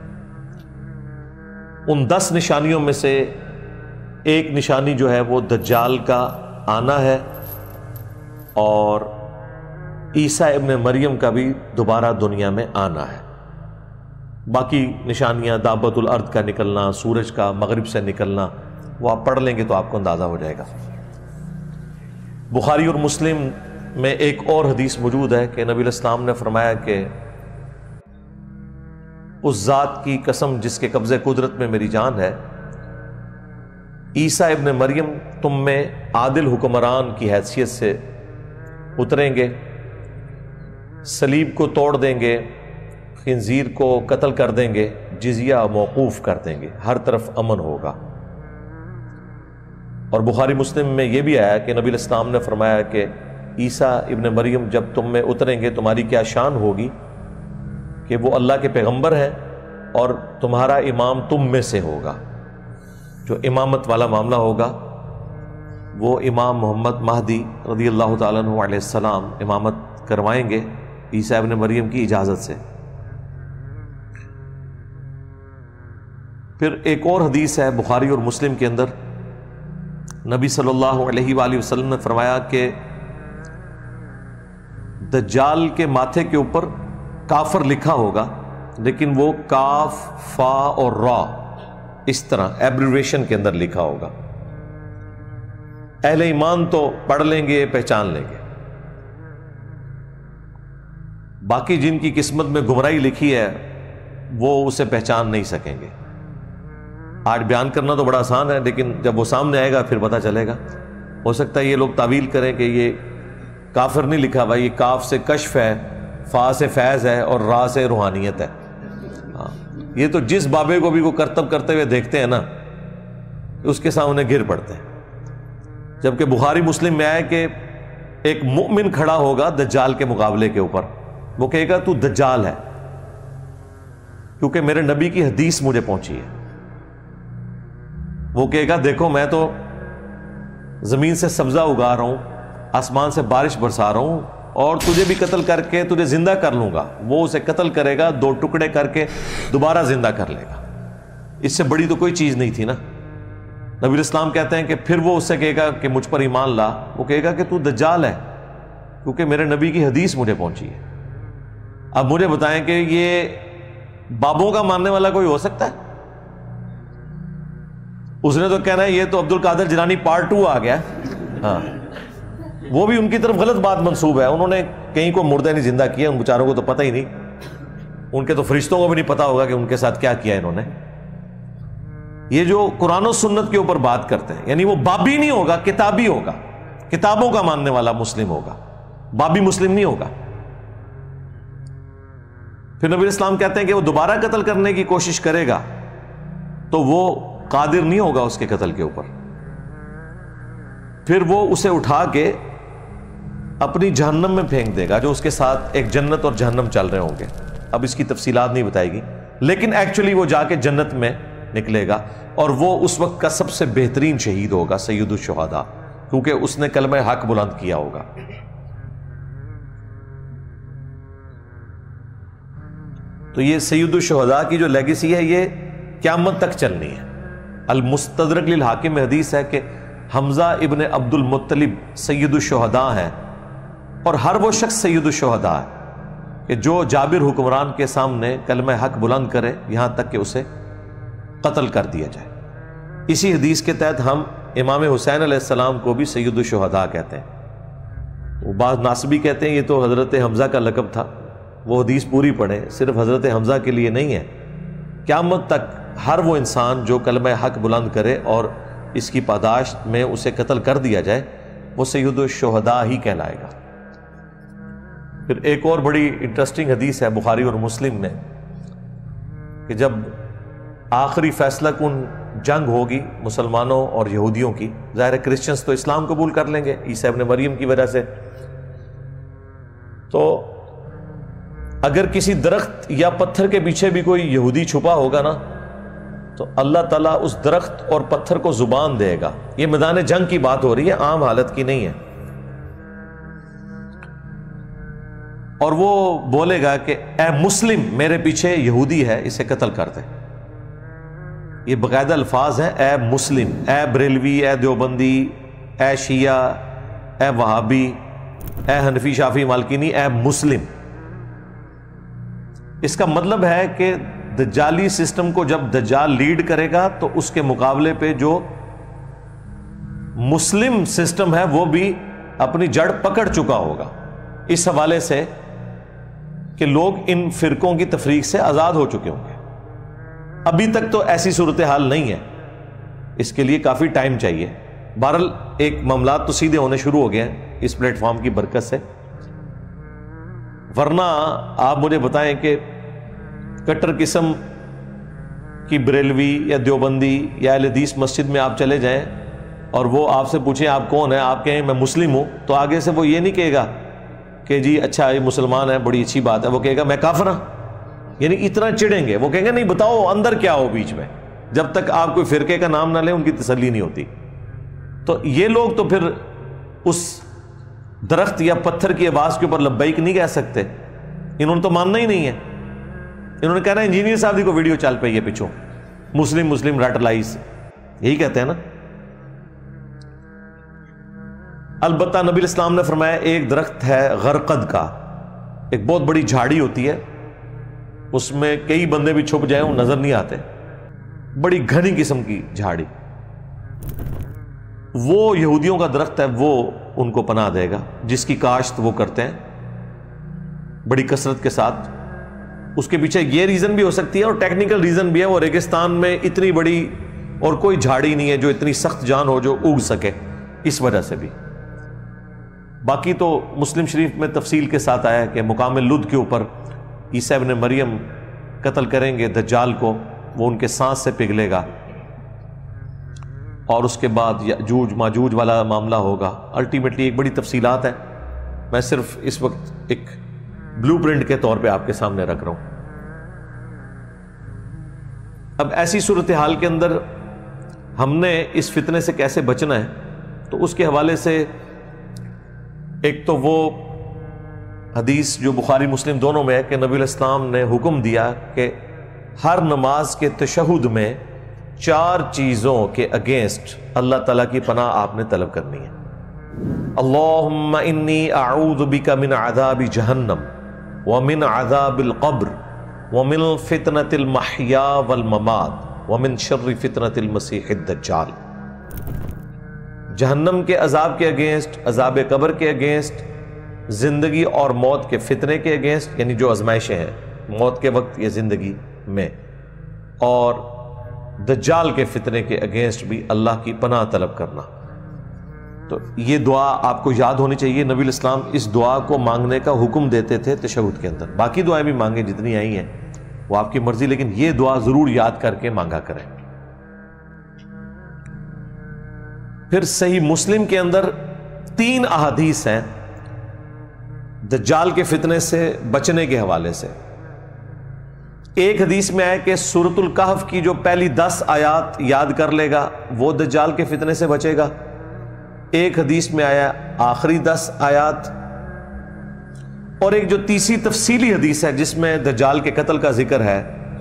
ان 10 نشانیوں میں سے ایک نشانی جو ہے وہ دجال کا آنا ہے، اور عیسیٰ ابن مریم کا بھی دوبارہ دنیا میں آنا ہے۔ باقی نشانیاں دابت الارض کا نکلنا، سورج کا مغرب سے نکلنا، وہ آپ پڑھ لیں گے تو آپ کو اندازہ ہو جائے گا۔ بخاری اور مسلم میں ایک اور حدیث موجود ہے کہ نبی علیہ السلام نے فرمایا کہ اس ذات کی قسم جس کے قبضے قدرت میں میری جان ہے، عیسیٰ ابن مریم تم میں عادل حکمران کی حیثیت سے اتریں گے، صلیب کو توڑ دیں گے، خنزیر کو قتل کر دیں گے، جزیہ موقوف کر دیں گے، ہر طرف امن ہوگا۔ اور بخاری مسلم میں یہ بھی آیا کہ نبی علیہ السلام نے فرمایا کہ عیسیٰ ابن مریم جب تم میں اتریں گے تمہاری کیا شان ہوگی کہ وہ اللہ کے پیغمبر ہیں اور تمہارا امام تم میں سے ہوگا۔ جو امامت والا معاملہ ہوگا وہ امام محمد مہدی رضی اللہ تعالیٰ عنہ علیہ السلام امامت کروائیں گے عیسیٰ ابن مریم کی اجازت سے۔ پھر ایک اور حدیث ہے بخاری اور مسلم کے اندر، نبی صلی اللہ علیہ وآلہ وسلم نے فرمایا کہ دجال کے ماتھے کے اوپر کافر لکھا ہوگا، لیکن وہ کاف، فا اور را اس طرح ایبریویشن کے اندر لکھا ہوگا۔ اہل ایمان تو پڑھ لیں گے، پہچان لیں گے، باقی جن کی قسمت میں گمراہی لکھی ہے وہ اسے پہچان نہیں سکیں گے۔ آج بیان کرنا تو بڑا آسان ہے، لیکن جب وہ سامنے آئے گا پھر پتہ چلے گا۔ ہو سکتا ہے یہ لوگ تعویل کریں کہ یہ کافر نہیں لکھا ہوا، یہ کاف سے کشف ہے، فا سے فیض ہے اور را سے روحانیت ہے۔ یہ تو جس بابے کو بھی وہ کرتب کرتے ہوئے دیکھتے ہیں نا، اس کے سامنے گر پڑتے ہیں۔ جبکہ بخاری مسلم میں آیا کہ ایک مؤمن کھڑا ہوگا دجال کے مقابلے کے اوپر، وہ کہے گا تو دجال ہے، کیونکہ میرے نبی کی حدیث مجھے پہنچی ہے۔ وہ کہے گا دیکھو میں تو زمین سے سبزہ اگا رہا ہوں، آسمان سے بارش برسا رہا ہوں، اور تجھے بھی قتل کر کے تجھے زندہ کر لوں گا۔ وہ اسے قتل کرے گا، 2 ٹکڑے کر کے دوبارہ زندہ کر لے گا۔ اس سے بڑی تو کوئی چیز نہیں تھی نا۔ نبی اسلام کہتے ہیں کہ پھر وہ اس سے کہے گا کہ مجھ پر ایمان لا، وہ کہے گا کہ تو دجال ہے، کیونکہ میرے نبی کی حدیث مجھے پہنچی ہے۔ اب مجھے بتائیں کہ یہ بابوں کا ماننے والا کوئی ہو سکتا ہے؟ اس نے تو کہنا ہے یہ تو عبد القادر جیلانی پارٹ 2 آ گیا۔ ہاں، وہ بھی ان کی طرف غلط بات منسوب ہے، انہوں نے کہیں کو مردہ نہیں زندہ کیا، ان بیچاروں کو تو پتہ ہی نہیں، ان کے تو فرشتوں کو بھی نہیں پتا ہوگا کہ ان کے ساتھ کیا کیا انہوں نے۔ یہ جو قرآن و سنت کے اوپر بات کرتے ہیں، یعنی وہ بابی نہیں ہوگا، کتابی ہوگا، کتابوں کا ماننے والا مسلم ہوگا، بابی مسلم نہیں ہوگا۔ پھر نبی اسلام کہتے ہیں کہ وہ دوبارہ قتل کرنے کی کوشش کرے گا تو وہ قادر نہیں ہوگا اس کے قتل کے اوپر۔ پھر وہ اسے اٹھا کے اپنی جہنم میں پھینک دے گا، جو اس کے ساتھ ایک جنت اور جہنم چل رہے ہوں گے۔ اب اس کی تفصیلات نہیں بتائے گی، لیکن ایکچولی وہ جا کے جنت میں نکلے گا، اور وہ اس وقت کا سب سے بہترین شہید ہوگا، سید الشہداء، کیونکہ اس نے کلمہ حق بلند کیا ہوگا۔ تو یہ سید الشہداء کی جو لیگیسی ہے یہ قیامت تک چلنی ہے۔ المستدرک للحاکم میں حدیث ہے کہ حمزہ ابن عبد المطلب سید الشہداء ہے، اور ہر وہ شخص سید الشہداء ہے کہ جو جابر حکمران کے سامنے کلمہ حق بلند کرے یہاں تک کہ اسے قتل کر دیا جائے۔ اسی حدیث کے تحت ہم امام حسین علیہ السلام کو بھی سید الشہداء کہتے ہیں۔ وہ بعض ناصبی کہتے ہیں یہ تو حضرت حمزہ کا لقب تھا، وہ حدیث پوری پڑھیں، صرف حضرت حمزہ کے لیے نہیں ہے، قیامت تک ہر وہ انسان جو کلمہ حق بلند کرے اور اس کی پاداشت میں اسے قتل کر دیا جائے وہ سید الشہداء ہی کہلائے گا۔ پھر ایک اور بڑی انٹرسٹنگ حدیث ہے بخاری اور مسلم میں کہ جب آخری فیصلہ کن جنگ ہوگی مسلمانوں اور یہودیوں کی، ظاہر ہے کرسچنز تو اسلام قبول کر لیں گے عیسیٰ ابن مریم کی وجہ سے، تو اگر کسی درخت یا پتھر کے پیچھے بھی کوئی یہودی چھپا ہوگا نا تو اللہ تعالیٰ اس درخت اور پتھر کو زبان دے گا۔ یہ میدان جنگ کی بات ہو رہی ہے، عام حالت کی نہیں ہے۔ اور وہ بولے گا کہ اے مسلم، میرے پیچھے یہودی ہے، اسے قتل کر دے۔ یہ باقاعدہ الفاظ ہیں، اے مسلم، اے بریلوی، اے دیوبندی، اے شیعہ، اے وہابی، اے حنفی، شافعی، مالکینی، اے مسلم۔ اس کا مطلب ہے کہ دجالی سسٹم کو جب دجال لیڈ کرے گا تو اس کے مقابلے پہ جو مسلم سسٹم ہے وہ بھی اپنی جڑ پکڑ چکا ہوگا، اس حوالے سے کہ لوگ ان فرقوں کی تفریق سے آزاد ہو چکے ہوں گے۔ ابھی تک تو ایسی صورتحال نہیں ہے، اس کے لیے کافی ٹائم چاہیے۔ بہرحال ایک معاملات تو سیدھے ہونے شروع ہو گئے ہیں اس پلیٹ فارم کی برکت سے، ورنہ آپ مجھے بتائیں کہ کٹر قسم کی بریلوی یا دیوبندی یا اہل حدیث مسجد میں آپ چلے جائیں اور وہ آپ سے پوچھیں آپ کون ہیں، آپ کہیں میں مسلم ہوں، تو آگے سے وہ یہ نہیں کہے گا کہ جی اچھا یہ مسلمان ہے، بڑی اچھی بات ہے، وہ کہے گا میں کافر ہوں۔ یعنی اتنا چڑھیں گے، وہ کہیں گے نہیں بتاؤ اندر کیا ہو بیچ میں، جب تک آپ کوئی فرقے کا نام نہ لیں ان کی تسلی نہیں ہوتی۔ تو یہ لوگ تو پھر اس درخت یا پتھر کی آواز کے اوپر لبیک نہیں کہہ سکتے، انہوں نے تو ماننا ہی نہیں ہے۔ انہوں نے کہنا انجینئر صاحب دی کو ویڈیو چل پئی ہے پیچھوں، مسلم مسلم رٹ لائز، یہی کہتے ہیں نا۔ البتہ نبی اسلام نے فرمایا ایک درخت ہے غرقد کا، ایک بہت بڑی جھاڑی ہوتی ہے، اس میں کئی بندے بھی چھپ جائیں وہ نظر نہیں آتے، بڑی گھنی قسم کی جھاڑی، وہ یہودیوں کا درخت ہے، وہ ان کو پناہ دے گا، جس کی کاشت وہ کرتے ہیں بڑی کثرت کے ساتھ۔ اس کے پیچھے یہ ریزن بھی ہو سکتی ہے اور ٹیکنیکل ریزن بھی ہے، وہ ریگستان میں اتنی بڑی اور کوئی جھاڑی نہیں ہے جو اتنی سخت جان ہو جو اگ سکے، اس وجہ سے بھی۔ باقی تو مسلم شریف میں تفصیل کے ساتھ آیا ہے کہ مقام لد کے اوپر عیسیٰ ابن مریم قتل کریں گے دجال کو، وہ ان کے سانس سے پگھلے گا، اور اس کے بعد یاجوج ماجوج والا معاملہ ہوگا۔ الٹیمیٹلی ایک بڑی تفصیلات ہے، میں صرف اس وقت ایک بلو پرنٹ کے طور پہ آپ کے سامنے رکھ رہا ہوں۔ اب ایسی صورتحال کے اندر ہم نے اس فتنے سے کیسے بچنا ہے، تو اس کے حوالے سے ایک تو وہ حدیث جو بخاری مسلم دونوں میں ہے کہ نبی علیہ السلام نے حکم دیا کہ ہر نماز کے تشہد میں 4 چیزوں کے اگینسٹ اللہ تعالیٰ کی پناہ آپ نے طلب کرنی ہے۔ اللہم انی اعوذ بک من عذاب جہنم ومن عذاب القبر ومن فتنة المحیا والممات ومن شر فتنة المسیح الدجال۔ جہنم کے عذاب کے اگینسٹ، عذاب قبر کے اگینسٹ، زندگی اور موت کے فتنے کے اگینسٹ، یعنی جو آزمائشیں ہیں موت کے وقت یا زندگی میں، اور دجال کے فتنے کے اگینسٹ بھی اللہ کی پناہ طلب کرنا۔ تو یہ دعا آپ کو یاد ہونی چاہیے۔ نبی علیہ السلام اس دعا کو مانگنے کا حکم دیتے تھے تشہد کے اندر، باقی دعائیں بھی مانگیں جتنی آئی ہیں وہ آپ کی مرضی، لیکن یہ دعا ضرور یاد کر کے مانگا کریں۔ پھر صحیح مسلم کے اندر 3 احادیث ہیں دجال کے فتنے سے بچنے کے حوالے سے۔ ایک حدیث میں ہے کہ سورۃ الکہف کی جو پہلی 10 آیات یاد کر لے گا وہ دجال کے فتنے سے بچے گا۔ ایک حدیث میں آیا آخری 10 آیات، اور ایک جو تیسری تفصیلی حدیث ہے جس میں دجال کے قتل کا ذکر ہے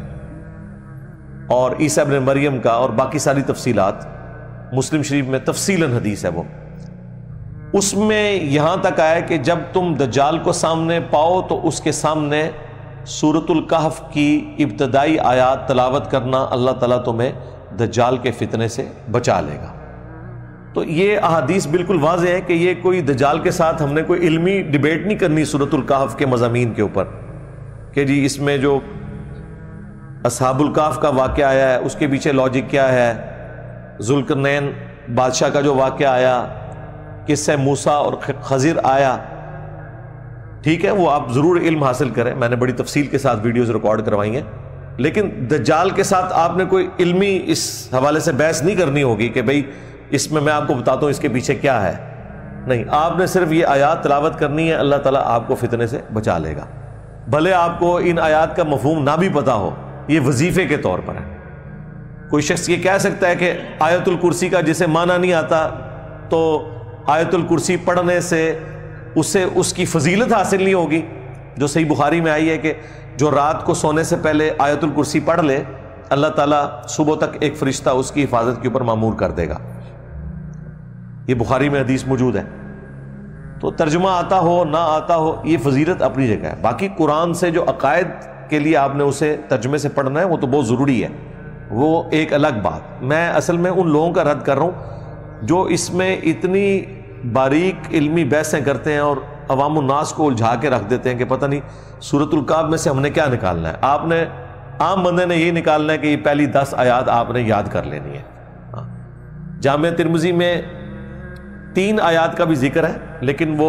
اور عیسیٰ ابن مریم کا اور باقی ساری تفصیلات مسلم شریف میں تفصیلاً حدیث ہے، وہ اس میں یہاں تک آیا کہ جب تم دجال کو سامنے پاؤ تو اس کے سامنے سورۃ الکہف کی ابتدائی آیات تلاوت کرنا، اللہ تعالیٰ تمہیں دجال کے فتنے سے بچا لے گا۔ تو یہ احادیث بالکل واضح ہے کہ یہ کوئی دجال کے ساتھ ہم نے کوئی علمی ڈیبیٹ نہیں کرنی سورۃ الکہف کے مضامین کے اوپر کہ جی اس میں جو اصحاب الکہف کا واقعہ آیا ہے اس کے پیچھے لاجک کیا ہے، ذوالقرنین بادشاہ کا جو واقعہ آیا، قصہ موسیٰ اور خضر آیا، ٹھیک ہے وہ آپ ضرور علم حاصل کریں، میں نے بڑی تفصیل کے ساتھ ویڈیوز ریکارڈ کروائی ہیں، لیکن دجال کے ساتھ آپ نے کوئی علمی اس حوالے سے بحث نہیں کرنی ہوگی کہ بھئی اس میں آپ کو بتاتا ہوں اس کے پیچھے کیا ہے، نہیں، آپ نے صرف یہ آیات تلاوت کرنی ہے، اللہ تعالیٰ آپ کو فتنے سے بچا لے گا، بھلے آپ کو ان آیات کا مفہوم نہ بھی پتا ہو، یہ وظیفے کے طور پر ہے۔ کوئی شخص یہ کہہ سکتا ہے کہ آیت الکرسی کا جسے معنی نہیں آتا تو آیت الکرسی پڑھنے سے اسے اس کی فضیلت حاصل نہیں ہوگی، جو صحیح بخاری میں آئی ہے کہ جو رات کو سونے سے پہلے آیت الکرسی پڑھ لے اللہ تعالیٰ صبح تک ایک فرشتہ اس کی حفاظت کے اوپر مامور کر دے گا، یہ بخاری میں حدیث موجود ہے۔ تو ترجمہ آتا ہو نہ آتا ہو یہ فضیلت اپنی جگہ ہے، باقی قرآن سے جو عقائد کے لیے آپ نے اسے ترجمے سے پڑھنا ہے وہ تو بہت ضروری ہے، وہ ایک الگ بات۔ میں اصل میں ان لوگوں کا رد کر رہا ہوں جو اس میں اتنی باریک علمی بحثیں کرتے ہیں اور عوام الناس کو الجھا کے رکھ دیتے ہیں کہ پتہ نہیں سورۃ الکہف میں سے ہم نے کیا نکالنا ہے۔ آپ نے عام بندے نے یہ نکالنا ہے کہ یہ پہلی 10 آیات آپ نے یاد کر لینی ہے۔ جامع ترمذی میں 3 آیات کا بھی ذکر ہے لیکن وہ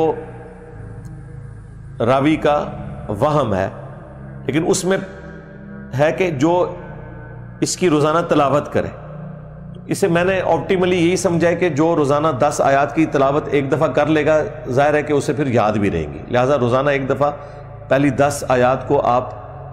راوی کا وہم ہے، لیکن اس میں ہے کہ جو اس کی روزانہ تلاوت کرے، اسے میں نے آپٹیملی یہی سمجھا ہے کہ جو روزانہ 10 آیات کی تلاوت ایک دفعہ کر لے گا ظاہر ہے کہ اسے پھر یاد بھی رہیں گی، لہٰذا روزانہ ایک دفعہ پہلی 10 آیات کو آپ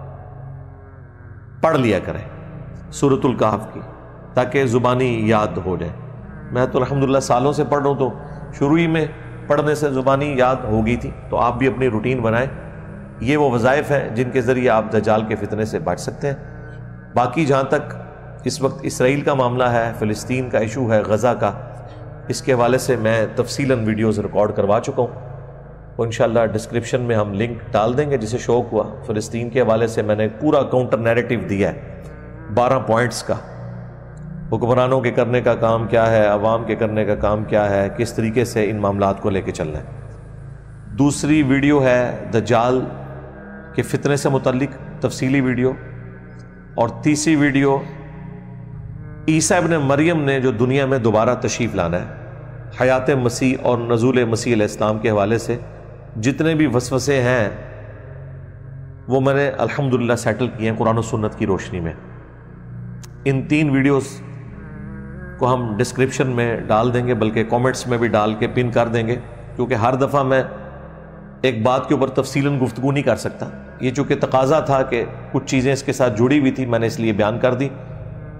پڑھ لیا کریں سورۃ الکہف کی تاکہ زبانی یاد ہو جائے۔ میں تو الحمدللہ سالوں سے پڑھ رہا ہوں تو شروع ہی میں پڑھنے سے زبانی یاد ہو گئی تھی، تو آپ بھی اپنی روٹین بنائیں۔ یہ وہ وظائف ہیں جن کے ذریعے آپ دجال کے فتنے سے بچ سکتے ہیں۔ باقی جہاں تک اس وقت اسرائیل کا معاملہ ہے، فلسطین کا ایشو ہے، غزہ کا، اس کے حوالے سے میں تفصیلاً ویڈیوز ریکارڈ کروا چکا ہوں، وہ انشاءاللہ ڈسکرپشن میں ہم لنک ڈال دیں گے۔ جسے شوق ہوا فلسطین کے حوالے سے میں نے پورا کاؤنٹر نیریٹو دیا ہے 12 پوائنٹس کا، حکمرانوں کے کرنے کا کام کیا ہے، عوام کے کرنے کا کام کیا ہے، کس طریقے سے ان معاملات کو لے کے چلنا ہے۔ دوسری ویڈیو ہے دجال کے فتنے سے متعلق تفصیلی ویڈیو، اور تیسری ویڈیو عیسیٰ ابن مریم نے جو دنیا میں دوبارہ تشریف لانا ہے، حیات مسیح اور نزول مسیح علیہ السلام کے حوالے سے جتنے بھی وسوسے ہیں وہ میں نے الحمدللہ سیٹل کیے ہیں قرآن و سنت کی روشنی میں۔ ان 3 ویڈیوز کو ہم ڈسکرپشن میں ڈال دیں گے، بلکہ کامنٹس میں بھی ڈال کے پن کر دیں گے، کیونکہ ہر دفعہ میں ایک بات کے اوپر تفصیلاً گفتگو نہیں کر سکتا، یہ چونکہ تقاضا تھا کہ کچھ چیزیں اس کے ساتھ جڑی ہوئی تھی میں نے اس لیے بیان کر دی۔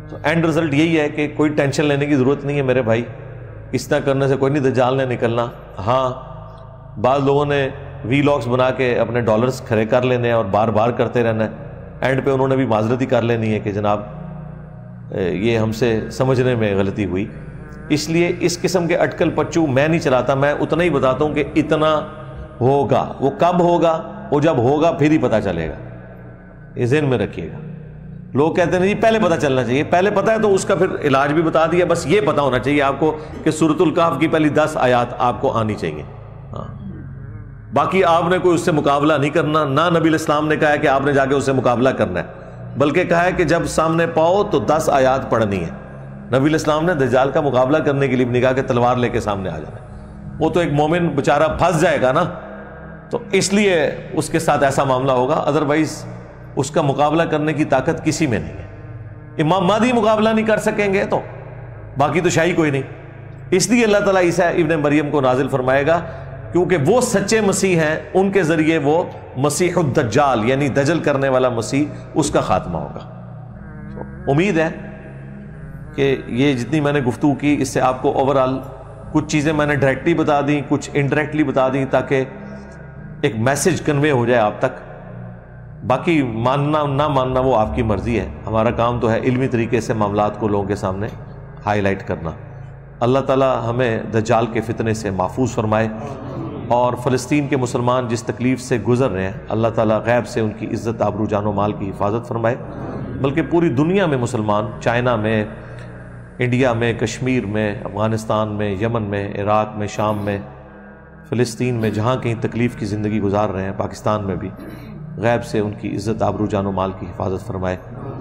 تو اینڈ رزلٹ یہی ہے کہ کوئی ٹینشن لینے کی ضرورت نہیں ہے میرے بھائی، اس طرح کرنے سے کوئی نہیں دجال نے نکلنا۔ ہاں بعض لوگوں نے وی لاگس بنا کے اپنے ڈالرز کھڑے کر لینے اور بار بار کرتے رہنا ہے، اینڈ پہ انہوں نے بھی معذرت ہی کر لینی ہے کہ جناب یہ ہم سے سمجھنے میں غلطی ہوئی۔ اس لیے اس قسم کے اٹکل پچو میں نہیں چلاتا، میں اتنا ہی بتاتا ہوں کہ اتنا ہوگا، وہ کب ہوگا، وہ جب ہوگا پھر ہی پتہ چلے گا، یہ ذہن میں رکھیے گا۔ لوگ کہتے ہیں جی پہلے پتہ چلنا چاہیے، پہلے پتہ ہے تو اس کا پھر علاج بھی بتا دیا، بس یہ پتہ ہونا چاہیے آپ کو کہ سورۃ الکہف کی پہلی 10 آیات آپ کو آنی چاہیے۔ ہاں باقی آپ نے کوئی اس سے مقابلہ نہیں کرنا، نہ نبی علیہ السلام نے کہا ہے کہ آپ نے جا کے اس سے مقابلہ کرنا ہے، بلکہ کہا ہے کہ جب سامنے پاؤ تو 10 آیات پڑھنی ہے۔ نبی علیہ السلام نے دجال کا مقابلہ کرنے کے لیے بھی نہیں کہا کہ تلوار لے کے سامنے آ جانا ہے، وہ تو ایک مومن بیچارہ پھنس جائے گا نا، تو اس لیے اس کے ساتھ ایسا معاملہ ہوگا، ادروائز اس کا مقابلہ کرنے کی طاقت کسی میں نہیں ہے۔ امام مہدی مقابلہ نہیں کر سکیں گے تو باقی تو شاہی کوئی نہیں، اس لیے اللہ تعالیٰ عیسیٰ ابن مریم کو نازل فرمائے گا، کیونکہ وہ سچے مسیح ہیں، ان کے ذریعے وہ مسیح الدجال یعنی دجل کرنے والا مسیح، اس کا خاتمہ ہوگا۔ امید ہے کہ یہ جتنی میں نے گفتگو کی اس سے آپ کو اوورآل کچھ چیزیں میں نے ڈائریکٹلی بتا دیں، کچھ انڈائریکٹلی بتا دیں، تاکہ ایک میسج کنوے ہو جائے آپ تک۔ باقی ماننا نہ ماننا وہ آپ کی مرضی ہے، ہمارا کام تو ہے علمی طریقے سے معاملات کو لوگوں کے سامنے ہائی لائٹ کرنا۔ اللہ تعالیٰ ہمیں دجال کے فتنے سے محفوظ فرمائے، اور فلسطین کے مسلمان جس تکلیف سے گزر رہے ہیں اللہ تعالیٰ غیب سے ان کی عزت آبرو جان و مال کی حفاظت فرمائے، بلکہ پوری دنیا میں مسلمان، چائنا میں، انڈیا میں، کشمیر میں، افغانستان میں، یمن میں، عراق میں، شام میں، فلسطین میں، جہاں کہیں تکلیف کی زندگی گزار رہے ہیں، پاکستان میں بھی غیب سے ان کی عزت آبرو جان و مال کی حفاظت فرمائے۔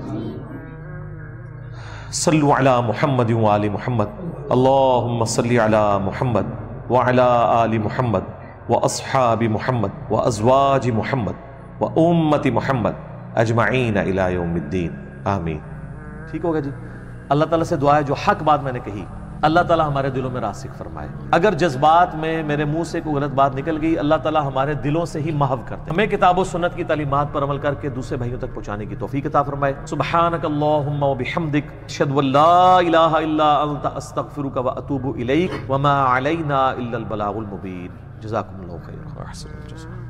صلو علی محمد و آل محمد، اللہم صلی علی محمد وعلی آل محمد واصحاب محمد وازواج محمد وامت محمد اجمعین الی یوم الدین، آمین۔ ٹھیک ہوگا جی، اللہ تعالیٰ سے دعا ہے جو حق بات میں نے کہی اللہ تعالیٰ ہمارے دلوں میں راسخ فرمائے، اگر جذبات میں میرے منہ سے کوئی غلط بات نکل گئی اللہ تعالیٰ ہمارے دلوں سے ہی محو کر دے، ہمیں کتاب و سنت کی تعلیمات پر عمل کر کے دوسرے بھائیوں تک پہنچانے کی توفیق عطا فرمائے۔ سبحانک اللہم و بحمدک، اشہد ان لا الہ الا انت، استغفرک و اتوب الیک، وما علینا الا البلاغ المبین۔ جزاکم اللہ خیر۔